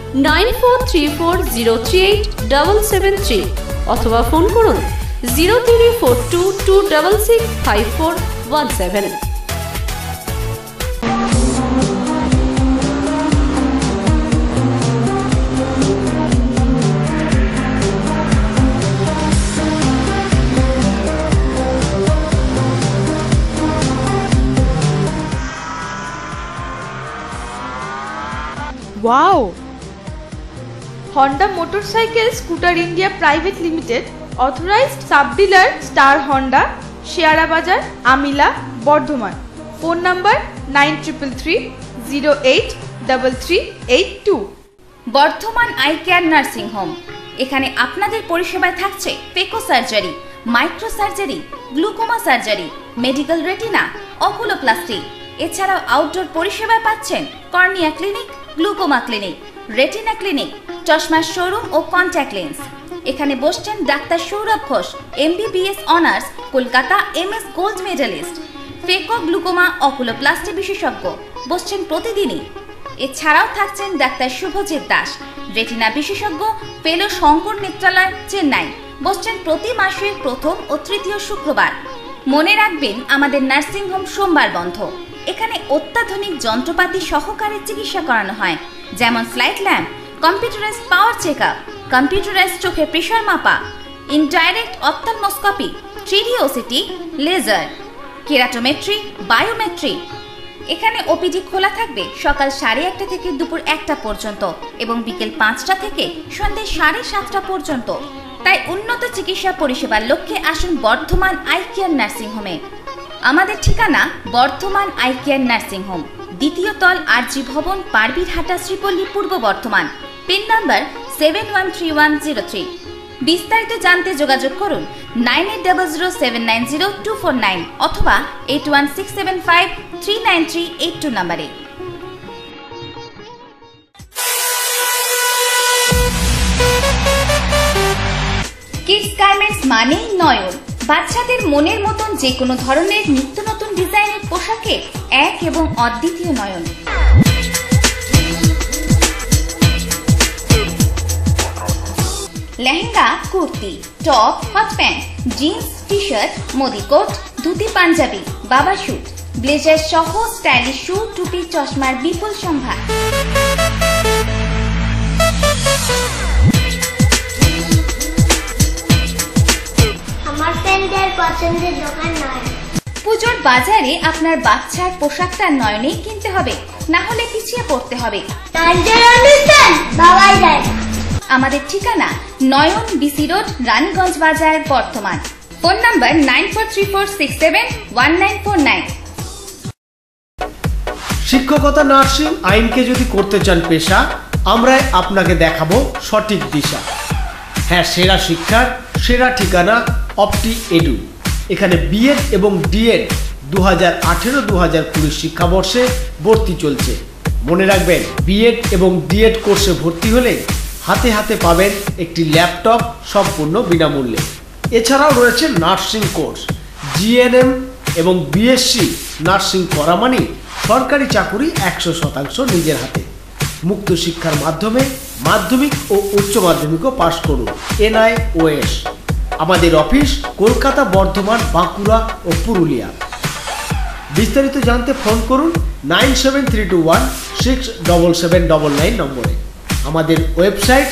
F: 9434038773 অথবা ফোন করুন 0342266417।
J: Wow! Honda Motorcycle Scooter India Private Limited, authorized sub-dealer Star Honda, Sheara Bazar, Amila, Bordhoman. Phone number 9333083382।
B: Bardhaman eye care nursing home, এখানে আপনাদের পরিষেবায় থাকছে phaco surgery, micro surgery, glaucoma surgery, medical retina, oculoplasty. এছাড়াও outdoor পরিষেবায় পাচ্ছেন cornea clinic, glaucoma clinic, retina clinic, চশমার showroom ও contact lens. এখানে বসছেন doctor Sourav Ghosh, MBBS honours, Kolkata, MS gold medalist, phaco, glaucoma, oculoplasty বিশেষজ্ঞ। বসছেন প্রতিদিনই। এছাড়াও থাকছেন ডাক্তার শুভজিৎ দাস, রেটিনা বিশেষজ্ঞ, ফেলো শঙ্কর নেত্রালয়, চেন্নাই। বসছেন প্রতি মাসের প্রথম ও তৃতীয় শুক্রবার। মনে রাখবেন, আমাদের নার্সিংহোম সোমবার বন্ধ। এখানে অত্যাধুনিক যন্ত্রপাতি সহকারে চিকিৎসা করানো হয়, যেমন slit lamp, computerised power check up, computerised চোখের প্রেশার মাপা, indirect ophthalmoscopy, 3D OCT, laser, keratometry, biometry. এখানে ওপিডি খোলা থাকবে সকাল 1:30 থেকে দুপুর 1টা পর্যন্ত এবং বিকেল 5টা থেকে সন্ধ্যে 7:30 পর্যন্ত। তাই উন্নত চিকিৎসা পরিষেবার লক্ষ্যে আসুন বর্ধমান আই কেয়ার নার্সিংহোমে। আমাদের ঠিকানা বর্ধমান আই কেয়ার নার্সিংহোম, দ্বিতীয় তল, RG ভবন, পারবিরহাটা, শ্রীপল্লী, পূর্ব বর্ধমান। Pin number 713103। বিস্তারিত জানতে যোগাযোগ করুন 9800790249 অথবা 8167539382 নম্বরে। কিডস গার্মেন্টস মানে নয়ন। বাচ্চাদের মনের মতন যে কোনো ধরনের নিত্য নতুন ডিজাইনের পোশাকে এক এবং অদ্বিতীয় Nayan. Lehenga, kurti, top, hot pant, jeans, T shirt, Modi coat, dhoti, panjabi, baba suit, blazer সহ স্টাইলিশ শু, টুপি, চশমার বিপুল সম্ভার।
K: আমার ফ্রেন্ডের পছন্দের দোকান নয়ন।
B: পুজোর বাজারে আপনার বাচ্চার পোশাকটা নয়নেই কিনতে হবে, না হলে পিছিয়ে পড়তে হবে। আমাদের ঠিকানা নয়ন, BC রোড, রানীগঞ্জ বাজার, বর্ধমান। Phone number 9434671949।
L: শিক্ষকতা, নার্সিং, আইনকে যদি করতে চান পেশা, আমরাই আপনাকে দেখাবো সঠিক দিশা। হ্যাঁ, সেরা শিক্ষার সেরা ঠিকানা অপটি এডু। এখানে বিএড এবং ডিএড 2018-2020 শিক্ষাবর্ষে ভর্তি চলছে। মনে রাখবেন, বিএড এবং ডিএড কোর্সে ভর্তি হলে হাতে হাতে পাবেন একটি ল্যাপটপ সম্পূর্ণ বিনামূল্যে। এছাড়াও রয়েছে নার্সিং কোর্স, জিএনএম এবং বিএসসি নার্সিং করা মানে সরকারি চাকুরি 100% নিজের হাতে। মুক্ত শিক্ষার মাধ্যমে মাধ্যমিক ও উচ্চ মাধ্যমিকও পাশ করুন। NIOS। আমাদের অফিস কলকাতা, বর্ধমান, বাঁকুড়া ও পুরুলিয়া। বিস্তারিত জানতে ফোন করুন 9732167799 নম্বরে। আমাদের ওয়েবসাইট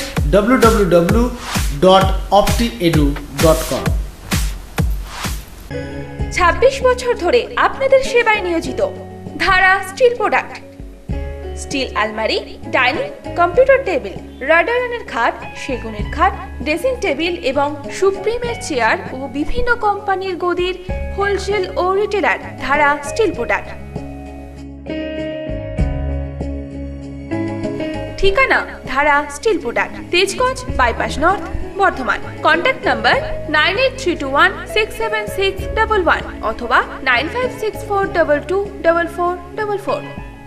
L: www.optiedu.com।
U: 26 বছর ধরে আপনাদের সেবায় নিয়োজিত ধারা স্টিল প্রোডাক্ট। স্টিল আলমারি, ডাইনিং, কম্পিউটার টেবিল, রাডারনের খাট, সেগুনের খাট, ড্রেসিং টেবিল এবং সুপ্রিমের চেয়ার ও বিভিন্ন কোম্পানির গদির হোলসেল ও রিটেলার ধারা স্টিল প্রোডাক্ট। ঠিকানা Dhara steel product, Tejganj bypass north, Bardhaman. Contact number 9832167611 অথবা 9564224444।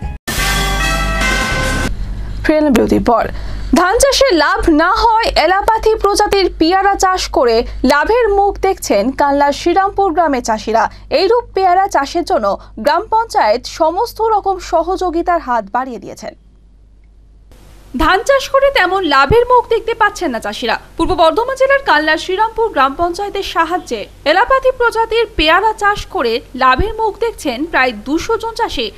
A: ট্রেন বিরতির পর ধান চাষে লাভ না হয় এলাপাথি প্রজাতির পেয়ারা চাষ করে লাভের মুখ দেখছেন কানলার শ্রীরামপুর গ্রামের চাষিরা। এইরূপ পেয়ারা চাষের জন্য গ্রাম পঞ্চায়েত সমস্ত রকম সহযোগিতার হাত বাড়িয়ে দিয়েছেন। ধান চাষ করে তেমন লাভের মুখ দেখতে পাচ্ছেন না চাষিরা। পূর্ব বর্ধমান জেলার কানলার শ্রীরামপুর গ্রাম পঞ্চায়েতের সাহায্যে এলাপাথি প্রজাতির পেয়ারা চাষ করে লাভের মুখ দেখছেন প্রায় 200 জন চাষি।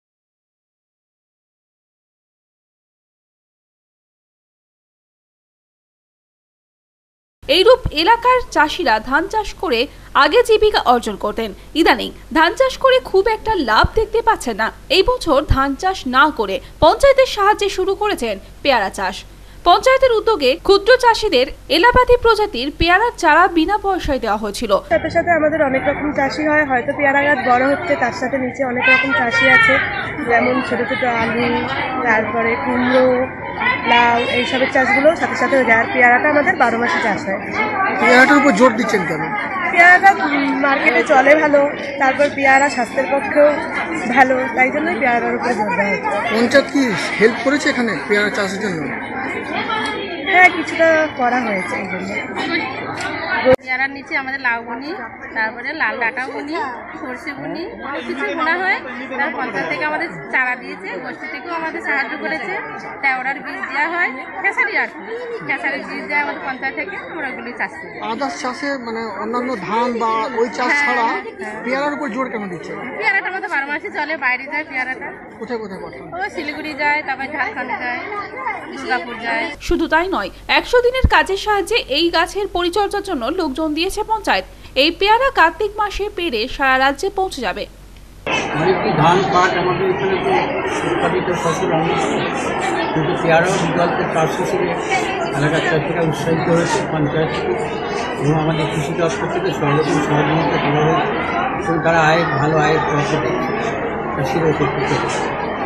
A: এইরূপ এলাকার চাষিরা ধান চাষ করে আগে জীবিকা অর্জন করতেন। ইদানিং ধান চাষ করে খুব একটা লাভ দেখতে পাচ্ছেন না। এই বছর ধান চাষ না করে পঞ্চায়েতের সাহায্যে শুরু করেছেন পেয়ারা চাষ। পঞ্চায়েতের উদ্যোগে ক্ষুদ্র চাষীদের এলাপাথি প্রজাতির পেয়ারার চারা বিনা পয়সায় দেওয়া হয়েছিল।
M: সাথে সাথে আমাদের অনেক রকম চাষি হয়, হয়তো পেয়ারা গাছ বড় হচ্ছে, তার সাথে নিচে অনেক রকম চাষি আছে, যেমন ছোট ছোট আলু, তারপরে কুমড়ো, লাউ, এইসবের চাষগুলো সাথে সাথে হয়ে যায়। আর পেয়ারাটা আমাদের 12 মাসে চাষ হয়।
O: পেয়ারাটার উপর জোর দিচ্ছেন কেন?
M: পেয়ারাটা মার্কেটে চলে ভালো, তারপর পেয়ারা স্বাস্থ্যের পক্ষেও ভালো, তাই জন্যই পেয়ারার উপরে জোর দেওয়া হচ্ছে।
O: পঞ্চায়েত কি হেল্প করেছে এখানে পেয়ারা চাষের জন্য?
M: হ্যাঁ, কিছুটা করা হয়েছে। এই জন্য
H: পেয়ারার নিচে আমাদের লাউ বুনি, তারপরে লাল ডাঁটাও বুনি, সর্ষে বুনি, অনেক কিছু বোনা হয়। তার পঞ্চায়েত থেকে আমাদের চারা দিয়েছে, গোষ্ঠী থেকেও আমাদের সাহায্য করেছে। তেওড়ার বীজ দেওয়া হয়, খেসারি আর কি, খেসারির বীজ দেওয়া আমাদের পঞ্চায়েত থেকে, আমরা ওগুলি চাষ করি।
O: আদার্স চাষে মানে অন্যান্য ধান বা ওই চাষ ছাড়া পেয়ারার উপর জোর কেন দিচ্ছে?
H: পেয়ারাটা আমাদের 12 মাসই চলে, বাইরে যায় পেয়ারাটা।
O: কোথায় কোথায় পাঠান?
H: ও শিলিগুড়ি যায়, তারপর ঝাড়খণ্ডে যায়, দুর্গাপুর যায়।
A: শুধু তাই নয়, 100 দিনের কাজের সাহায্যে এই গাছের পরিচর্যার জন্য লোকজন দিয়েছে পঞ্চায়েত। এই পেয়ারা কার্তিক মাসে পেরে সারা রাজ্যে পৌঁছে যাবে।
N: অনেকটি ধান পাট আমাদের এখানে তো উৎপাদিত ফসল কিন্তু পেয়ারাও বিকল্প চাষ হিসেবে এলাকার চাষিরা উৎসাহিত হয়েছে পঞ্চায়েত থেকে এবং আমাদের কৃষি দপ্তর থেকে সর্বরকম সহযোগিতা করা হয়েছে এবং তারা ভালো আয়ের পথে দেখছে, চাষিরা উপকৃত হচ্ছে।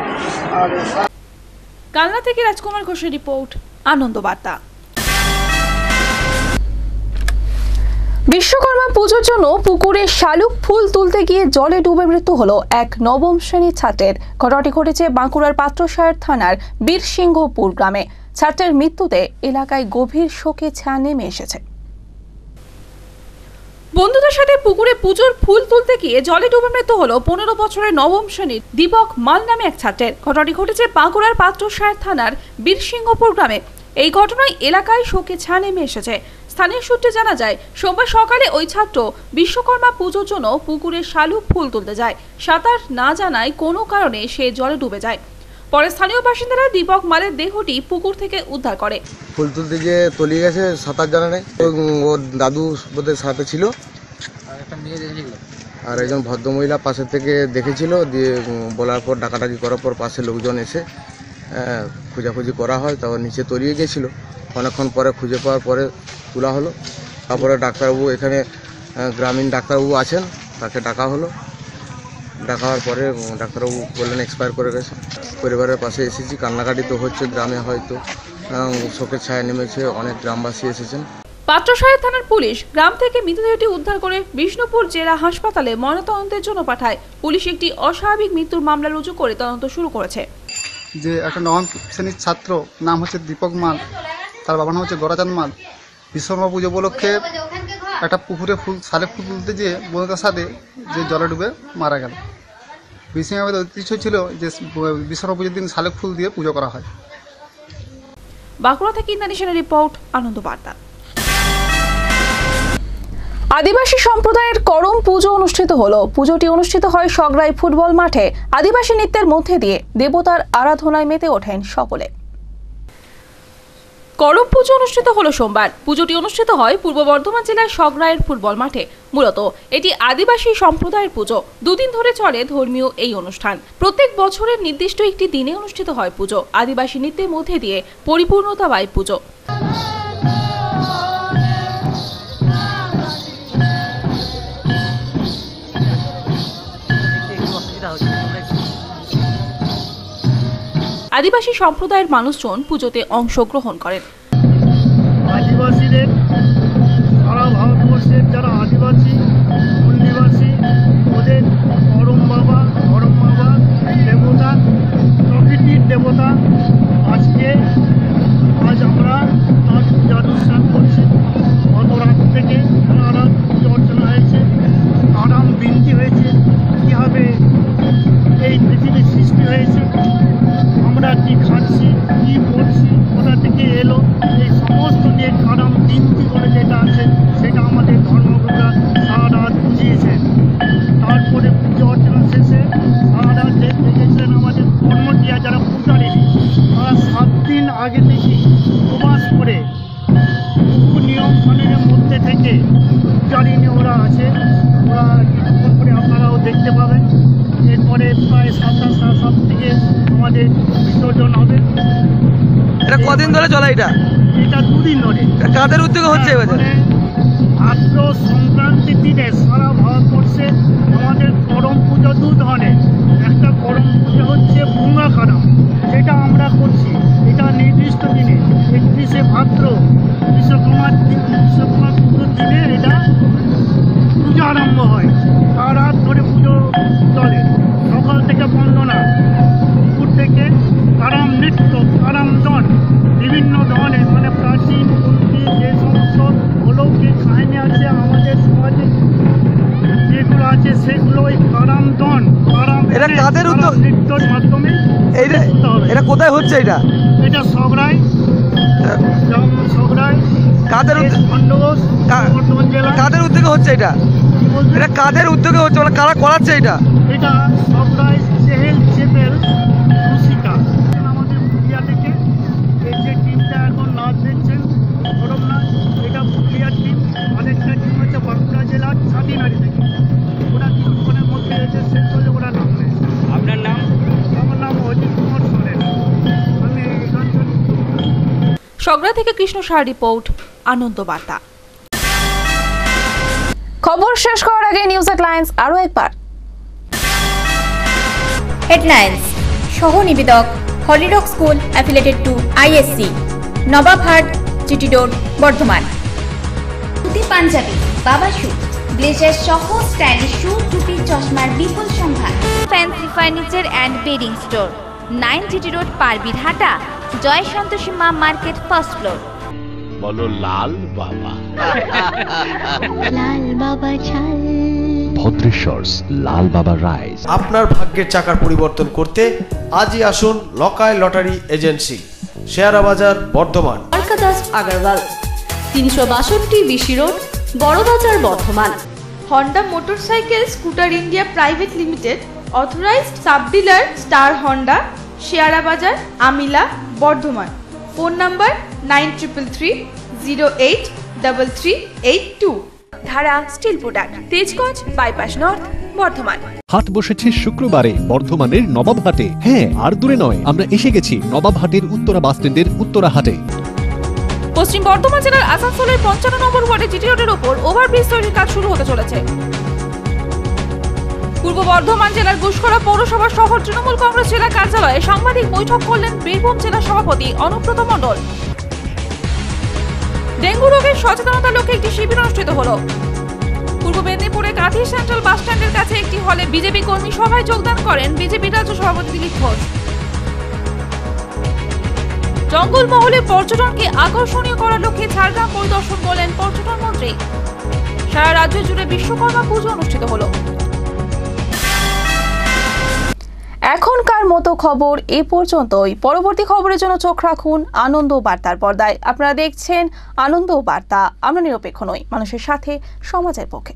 A: কালনা থেকে রাজকুমার ঘোষের রিপোর্ট, আনন্দ বার্তা। বিশ্বকর্মা পুজোর জন্য পুকুরে শালুক ফুল তুলতে গিয়ে জলে ডুবে মৃত্যু হলো এক নবম শ্রেণীর ছাত্রের। ঘটনাটি ঘটেছে বাঁকুড়ার পাত্রসায়র থানার বীরসিংহপুর গ্রামে। ছাত্রের মৃত্যুতে এলাকায় গভীর শোকের ছায়া নেমে এসেছে। বন্ধুদের সাথে পুকুরে পুজোর ফুল তুলতে গিয়ে জলে ডুবে মৃত্যু হলো 15 বছরের নবম শ্রেণীর দীপক মাল নামে এক ছাত্রের। ঘটনাটি ঘটেছে বাঁকুড়ার পাত্রসায়র থানার বীরসিংহপুর গ্রামে। এই ঘটনায় এলাকায় শোকের ছায়া নেমে এসেছে। স্থানীয় সূত্রে জানা যায়, সোমবার সকালে ওই ছাত্র বিশ্বকর্মা পুজোর জন্য পুকুরে শালুক ফুল তুলতে যায়। সাঁতার না জানায় কোনো কারণে সে জলে ডুবে যায়। পরে স্থানীয় বাসিন্দারা দীপক মালের দেহটি পুকুর থেকে উদ্ধার করে।
S: ফুল তুলতে গিয়ে তলিয়ে গেছে, সাঁতার জানা নেই। ওর দাদু বোধের সাথে ছিল আর একজন ভদ্রমহিলা পাশে থেকে দেখেছিল। দিয়ে বলার পর ডাকাডাকি করার পর পাশে লোকজন এসে খোঁজাখুঁজি করা হয়। তারপর নিচে তলিয়ে গিয়েছিল। অনেকক্ষণ পরে খুঁজে পাওয়ার পরে তোলা হলো। তারপরে ডাক্তারবাবু, এখানে গ্রামীণ ডাক্তারবাবু আছেন, তাকে ডাকা হলো। ডাকা হওয়ার পরে ডাক্তারবাবু বললেন এক্সপায়ার করে গেছে। পরিবারের পাশে এসেছি, কান্নাকাটি তো হচ্ছে গ্রামে, হয়তো শোকের ছায়া নেমেছে, অনেক গ্রামবাসী এসেছেন।
A: পাত্রসায়র থানার পুলিশ গ্রাম থেকে মৃতদেহটি উদ্ধার করে বিষ্ণুপুর জেলা হাসপাতালে ময়নাতদন্তের জন্য পাঠায়। পুলিশ একটি অস্বাভাবিক মৃত্যুর মামলা রুজু করে তদন্ত শুরু করেছে।
T: যে একটা নবম শ্রেণীর ছাত্র, নাম হচ্ছে দীপক মাল, তার বাবার নাম হচ্ছে গরাচাঁদ মাল। বিশ্বকর্মা পুজো উপলক্ষে একটা পুকুরে শালুক ফুল তুলতে যেয়ে বন্ধুদের সাথে যে জলে ডুবে মারা গেল। বিশ্বকর্মার ঐতিহ্য ছিল যে বিশ্বকর্মা পুজোর দিন শালুক ফুল দিয়ে পুজো করা হয়।
A: বাঁকুড়া থেকে ইন্দ্রাণী সেনের রিপোর্ট, আনন্দ বার্তা। আদিবাসী সম্প্রদায়ের করম পুজো অনুষ্ঠিত হলো। পুজোটি অনুষ্ঠিত হয় সগড়াই ফুটবল মাঠে। আদিবাসী নৃত্যের মধ্যে দিয়ে দেবতার আরাধনায় মেতে ওঠেন সকলে। করম পুজো অনুষ্ঠিত হলো সোমবার। পুজোটি অনুষ্ঠিত হয় পূর্ব বর্ধমান জেলার সগড়াইয়ের ফুটবল মাঠে। মূলত এটি আদিবাসী সম্প্রদায়ের পুজো। দুদিন ধরে চলে ধর্মীয় এই অনুষ্ঠান। প্রত্যেক বছরের নির্দিষ্ট একটি দিনে অনুষ্ঠিত হয় পুজো। আদিবাসী নৃত্যের মধ্যে দিয়ে পরিপূর্ণতা পায় পুজো। আদিবাসী সম্প্রদায়ের মানুষজন পুজোতে অংশগ্রহণ করেন।
O: আদিবাসীদের সারা ভারতবর্ষের যারা আদিবাসী মূল নিবাসী, ওদের করম বাবা দেবতা, প্রকৃতির দেবতা। আজ আমরা তার পূজা অনুষ্ঠান করছি। গত রাত থেকে সারা রাত পুজো অর্চনা হয়েছে, আরাম বিনতি হয়েছে, কীভাবে এই পৃথিবীর সৃষ্টি হয়েছে, আমরা কি খাচ্ছি, কি করছি, কোথা থেকে এলো, এই সমস্ত যে কারণ বিনতি করে যেটা আছে সেটা আমাদের ধর্মগুরুরা সারা রাত বুঝিয়েছেন। তারপরে পুজো অর্চনা শেষে সারা রাত দেখেছিলেন আমাদের কর্মটিয়া যারা পূজারী, তারা 7 দিন আগে থেকে উপবাস করে নিয়ম কানুনের মধ্যে থেকে পূজারিনী ওরা আছে, ওরা কিছুক্ষণ করে আপনারাও দেখতে পাবেন। এরপরে প্রায় 7:30 থেকে আমাদের বিসর্জন হবে।
Y: এটা কদিন ধরে চলে? এটা
O: 2 দিন ধরে।
Y: কাদের উদ্যোগে হচ্ছে?
O: ভাদ্র সংক্রান্তির দিনে সারা ভারতবর্ষে আমাদের করম পুজো 2 ধরনের। একটা করম পুজো হচ্ছে ভুঙ্গা কারম, যেটা আমরা করছি। এটা নির্দিষ্ট দিনে 31শে ভাদ্র বিশ্বকর্মা পুজোর দিনে এটা পূজা আরম্ভ হয়। সারা রাত ধরে পুজো চলে, সকাল থেকে বন্দনা, দুপুর থেকে কারাম নৃত্য, কারাম দন, বিভিন্ন ধরনের মানে প্রাচীন যে সমস্ত অলৌকিক কাহিনী আছে সেগুলো ওই কারামদন
Y: এটা কাদের উদ্যোগ
O: নৃত্যের মাধ্যমে
Y: এটা কোথায় হচ্ছে এটা
O: সগড়াই
Y: কাদের উদ্যোগে হচ্ছে এটা কাদের উদ্যোগে হচ্ছে মানে কারা করাচ্ছে এটা
O: সগড়াই চেহেল চেপেল রুসিকা আমাদের পুরুলিয়া থেকে এই যে টিমটা এখন নাচ দেখছেন গরম নাচ এটা পুরুলিয়ার টিম আরেকটা টিম হচ্ছে বাঁকুড়া জেলার ছাতিনাড়ি থেকে ওরা কিছুক্ষণের মধ্যে এসে শেষ করলে ওরা নামবে।
N: আপনার নাম?
O: আমার নাম অজিত কুমার সোরেন। আমি এখানকার
A: সগড়া থেকে কৃষ্ণ সাহা রিপোর্ট, আনন্দ বার্তা। খবর শেষ করার আগে নিউজ হেডলাইন্স আরো একবার।
B: হেডলাইন্স সহ নিবেদক Holy Rock school affiliated to ISC, Nababhat, GT road, Bardhaman.
C: Dhoti panjabi, বাবা শু, ব্লেজার সহ স্টাইলিশ শু, টুপি, চশমার বিপুল সম্ভার। Fancy furniture and bedding store, 9 GT road, Parbirhata, Jai Santoshi Maa market, first floor.
D: বলো লাল বাবা।
K: লাল বাবা চাল,
D: ভদ্রেশ্বরস লাল বাবা রাইস।
L: আপনার ভাগ্যের চাকার পরিবর্তন করতে আজই আসুন লকায় lottery agency, Sehara Bazar, Bardhaman.
F: Dwarkadas Agarwal, 362 BC road, Barabazar, Bardhaman.
J: Honda motorcycle scooter India private limited, authorised sub dealer star Honda, Sehara Bazar, Amila, Bardhaman. Phone number 9333083382।
U: Dhara steel product, Tejganj bypass north, Bardhaman.
E: হাট বসেছে শুক্রবারে বর্ধমানের নবাবহাটে। হ্যাঁ, আর দূরে নয়, আমরা এসে গেছি নবাবহাটের উত্তরা বাস স্ট্যান্ডের উত্তরা হাটে।
A: পশ্চিম বর্ধমান জেলার আসানসোলের 55 নম্বর ওয়ার্ডে জিটি রোডের উপর ওভারব্রিজ তৈরির কাজ শুরু হতে চলেছে। পূর্ব বর্ধমান জেলার গুসকরা পৌরসভার শহর তৃণমূল কংগ্রেস জেলা কার্যালয়ে সাংবাদিক বৈঠক করলেন বীরভূম জেলা সভাপতি অনুব্রত মণ্ডল। ডেঙ্গু রোগের সচেতনতার লক্ষ্যে একটি শিবির অনুষ্ঠিত হলো। পূর্ব মেদিনীপুরে কাঁথি সেন্ট্রাল বাস স্ট্যান্ডের কাছে একটি হলে বিজেপি কর্মী সভায় যোগদান করেন বিজেপি রাজ্য সভাপতি দিলীপ ঘোষ। জঙ্গলমহলে পর্যটনকে আকর্ষণীয় করার লক্ষ্যে ঝাড়গ্রাম পরিদর্শন করলেন পর্যটন মন্ত্রী। সারা রাজ্য জুড়ে বিশ্বকর্মা পুজো অনুষ্ঠিত হলো। এখনকার মতো খবর এ পর্যন্তই। পরবর্তী খবরের জন্য চোখ রাখুন আনন্দ বার্তার পর্দায়। আপনারা দেখছেন আনন্দ বার্তা। আমরা নিরপেক্ষ নই, মানুষের সাথে, সমাজের পক্ষে।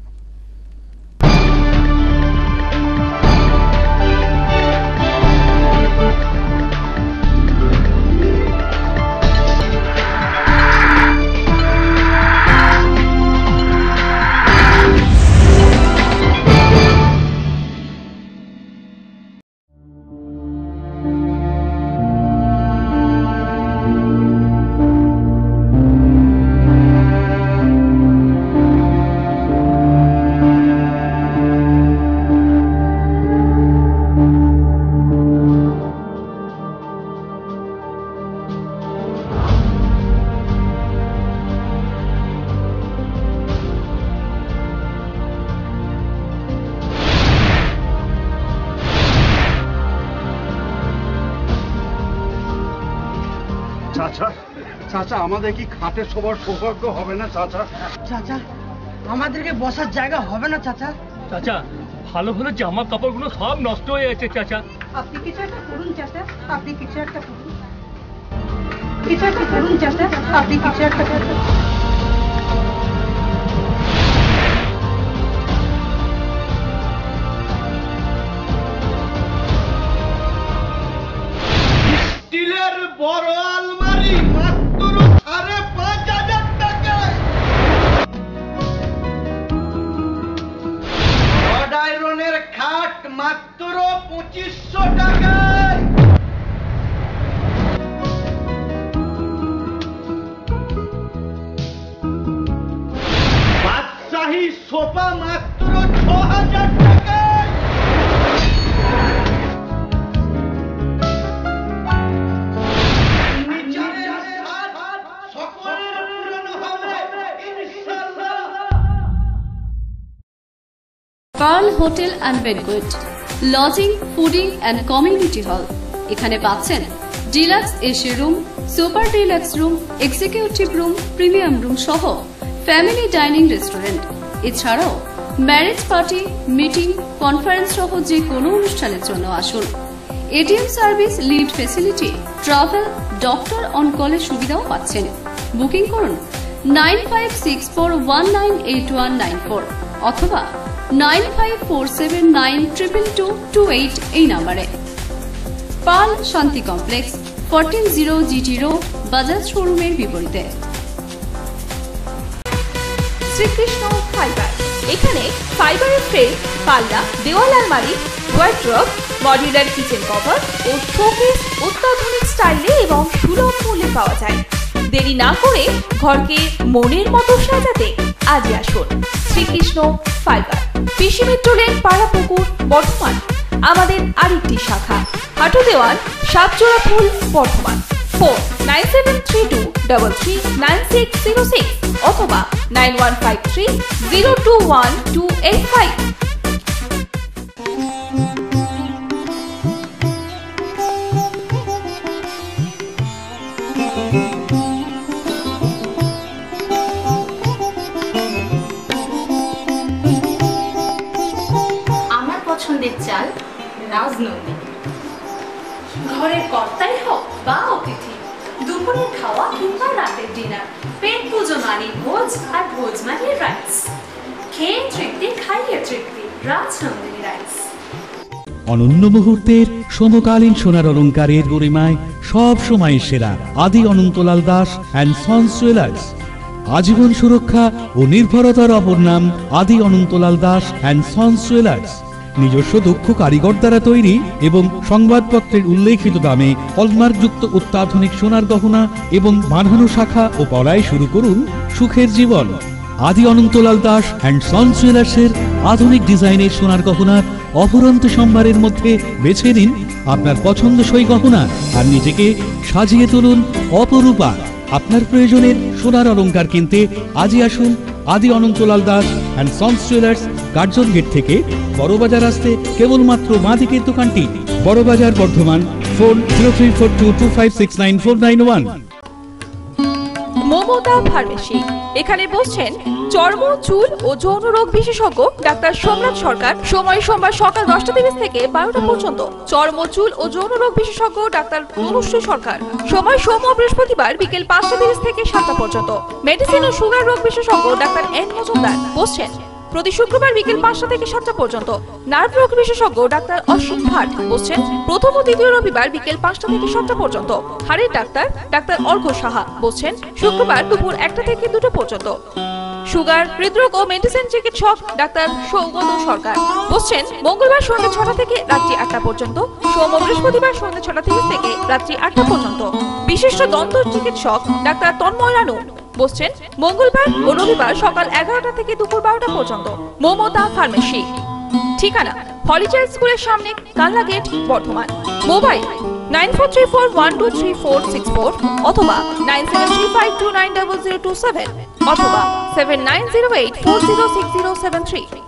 O: চাচা, চাচা আমাদের কি খাটে সবার সৌভাগ্য হবে না চাচা?
G: চাচা, আমাদেরকে বসার জায়গা হবে না চাচা?
Q: চাচা, ভালো ভালো জামা কাপড়গুলো সব নষ্ট হয়ে যাচ্ছে চাচা।
G: আপনি কিছু একটা করুন চাচা, আপনি কিছু একটা করুন, কিছু একটা করুন চাচা, আপনি কিছু একটা করুন।
O: স্টিলের বড় আলমারি মাত্র 5,500 টাকায়। রড আয়রনের খাট মাত্র 2500 টাকায়। বাদশাহী সোফা মাত্র 6,000 টাকায়।
F: Pearl hotel and banquet, lodging, fooding and community hall. এখানে পাচ্ছেন deluxe AC room, super deluxe room, executive room, premium room সহ ফ্যামিলি ডাইনিং রেস্টুরেন্ট। এছাড়াও ম্যারেজ পার্টি, মিটিং, কনফারেন্স সহ যে কোনো অনুষ্ঠানের জন্য আসুন। ATM service, lift facility, travel, doctor on কলের সুবিধাও পাচ্ছেন। বুকিং করুন 9564198194 অথবা 9547922228 এই নম্বরে। পাল শান্তি কমপ্লেক্স, 140 GT রোড, বাজাজ শোরুমের বিপরীতে।
U: শ্রীকৃষ্ণ ফাইবার, এখানে ফাইবারের ফ্রেম, পাল্লা, দেওয়াল আলমারি, ওয়ার্ড্রব, মডিউলার কিচেন কভার ও শোকেস অত্যাধুনিক স্টাইলে এবং সুলভ মূল্যে পাওয়া যায়। দেরি না করে ঘরকে মনের মতো সাজাতে আজই আসুন Srikrishna fibre, PC metro lane, Parapukur, Bardhaman. আমাদের আরেকটি শাখা হাটু দেওয়ান, সাতজোড়াফুল, বর্ধমান। ফোন 9732339606 অথবা 9153021285।
I: আমার পছন্দের চাল রাজনন্দিনী। ঘরের কর্তাই হোক বা অতিথি, দুপুরের খাওয়া কিংবা রাতের ডিনার, পেট পুজো মানে ভোজ, আর ভোজ মানে রাইস। খেয়ে তৃপ্তি, খাইয়ে তৃপ্তি, রাজনন্দিনী রাইস।
P: অনন্য মুহূর্তের সমকালীন সোনার অলংকারের গরিমায় সব সময় সেরা Adi Anantalal Das and sons jewellers. আজীবন সুরক্ষা ও নির্ভরতার অপর নাম Adi Anantalal Das and sons jewellers. নিজস্ব দক্ষ কারিগর দ্বারা তৈরি এবং সংবাদপত্রের উল্লেখিত দামে হলমার্কযুক্ত অত্যাধুনিক সোনার গহনা এবং বাঁধানো শাখা ও পলায় শুরু করুন সুখের জীবন। আদি অনন্তলাল দাস অ্যান্ড সন্স জুয়েলার্সের আধুনিক ডিজাইনের সোনার গহনার অফুরন্ত সম্ভারের মধ্যে বেছে নিন আপনার পছন্দসই গহনা আর নিজেকে সাজিয়ে তুলুন অপরূপা। আপনার প্রয়োজনের সোনার অলংকার কিনতে আজই আসুন Adi Anantalal Das and sons jewellers, Curzon gate থেকে বড়বাজার আসতে কেবলমাত্র বাঁদিকের দোকানটি, বড়বাজার, বর্ধমান। ফোন 0342256991।
U: মমতা ফার্মেসি, এখানে বসছেন চর্ম, চুল ও যৌন রোগ বিশেষজ্ঞ ডাক্তার সোমনাথ সরকার। সময় সোমবার সকাল 10টা থেকে 12টা পর্যন্ত। চর্ম, চুল ও যৌন রোগ বিশেষজ্ঞ ডাক্তার তনুশ্রী সরকার। সময় সোম ও বৃহস্পতিবার বিকেল 5টা থেকে 7টা পর্যন্ত। মেডিসিন ও সুগার রোগ বিশেষজ্ঞ ডাক্তার এন মজুমদার বসছেন প্রতি শুক্রবার বিকেল 5টা থেকে 7টা পর্যন্ত। নার্ভ রোগ বিশেষজ্ঞ ডাক্তার অসীম ভাট বসছেন প্রথম ও দ্বিতীয় রবিবার বিকেল 5টা থেকে 7টা পর্যন্ত। হাড়ের ডাক্তার ডাক্তার অর্ঘ সাহা বসছেন শুক্রবার দুপুর 1টা থেকে 2টা পর্যন্ত। সুগার, হৃদরোগ ও মেডিসিন চিকিৎসক ডাক্তার সৌগত সরকার বসছেন মঙ্গলবার সন্ধ্যে 6টা থেকে রাত্রি 8টা পর্যন্ত। সোম ও বৃহস্পতিবার সন্ধ্যে 6টা থেকে রাত্রি 8টা পর্যন্ত। বিশিষ্ট দন্ত চিকিৎসক ডাক্তার তন্ময় রানু বসছেন মঙ্গলবার ও রবিবার সকাল 11টা থেকে দুপুর 12টা পর্যন্ত। মমতা ফার্মেসি, ঠিকানা হলিচাইল্ড স্কুলের সামনে, কালনা গেট, বর্ধমান। মোবাইল 9434123464 অথবা 9735290027 অথবা 7908406073।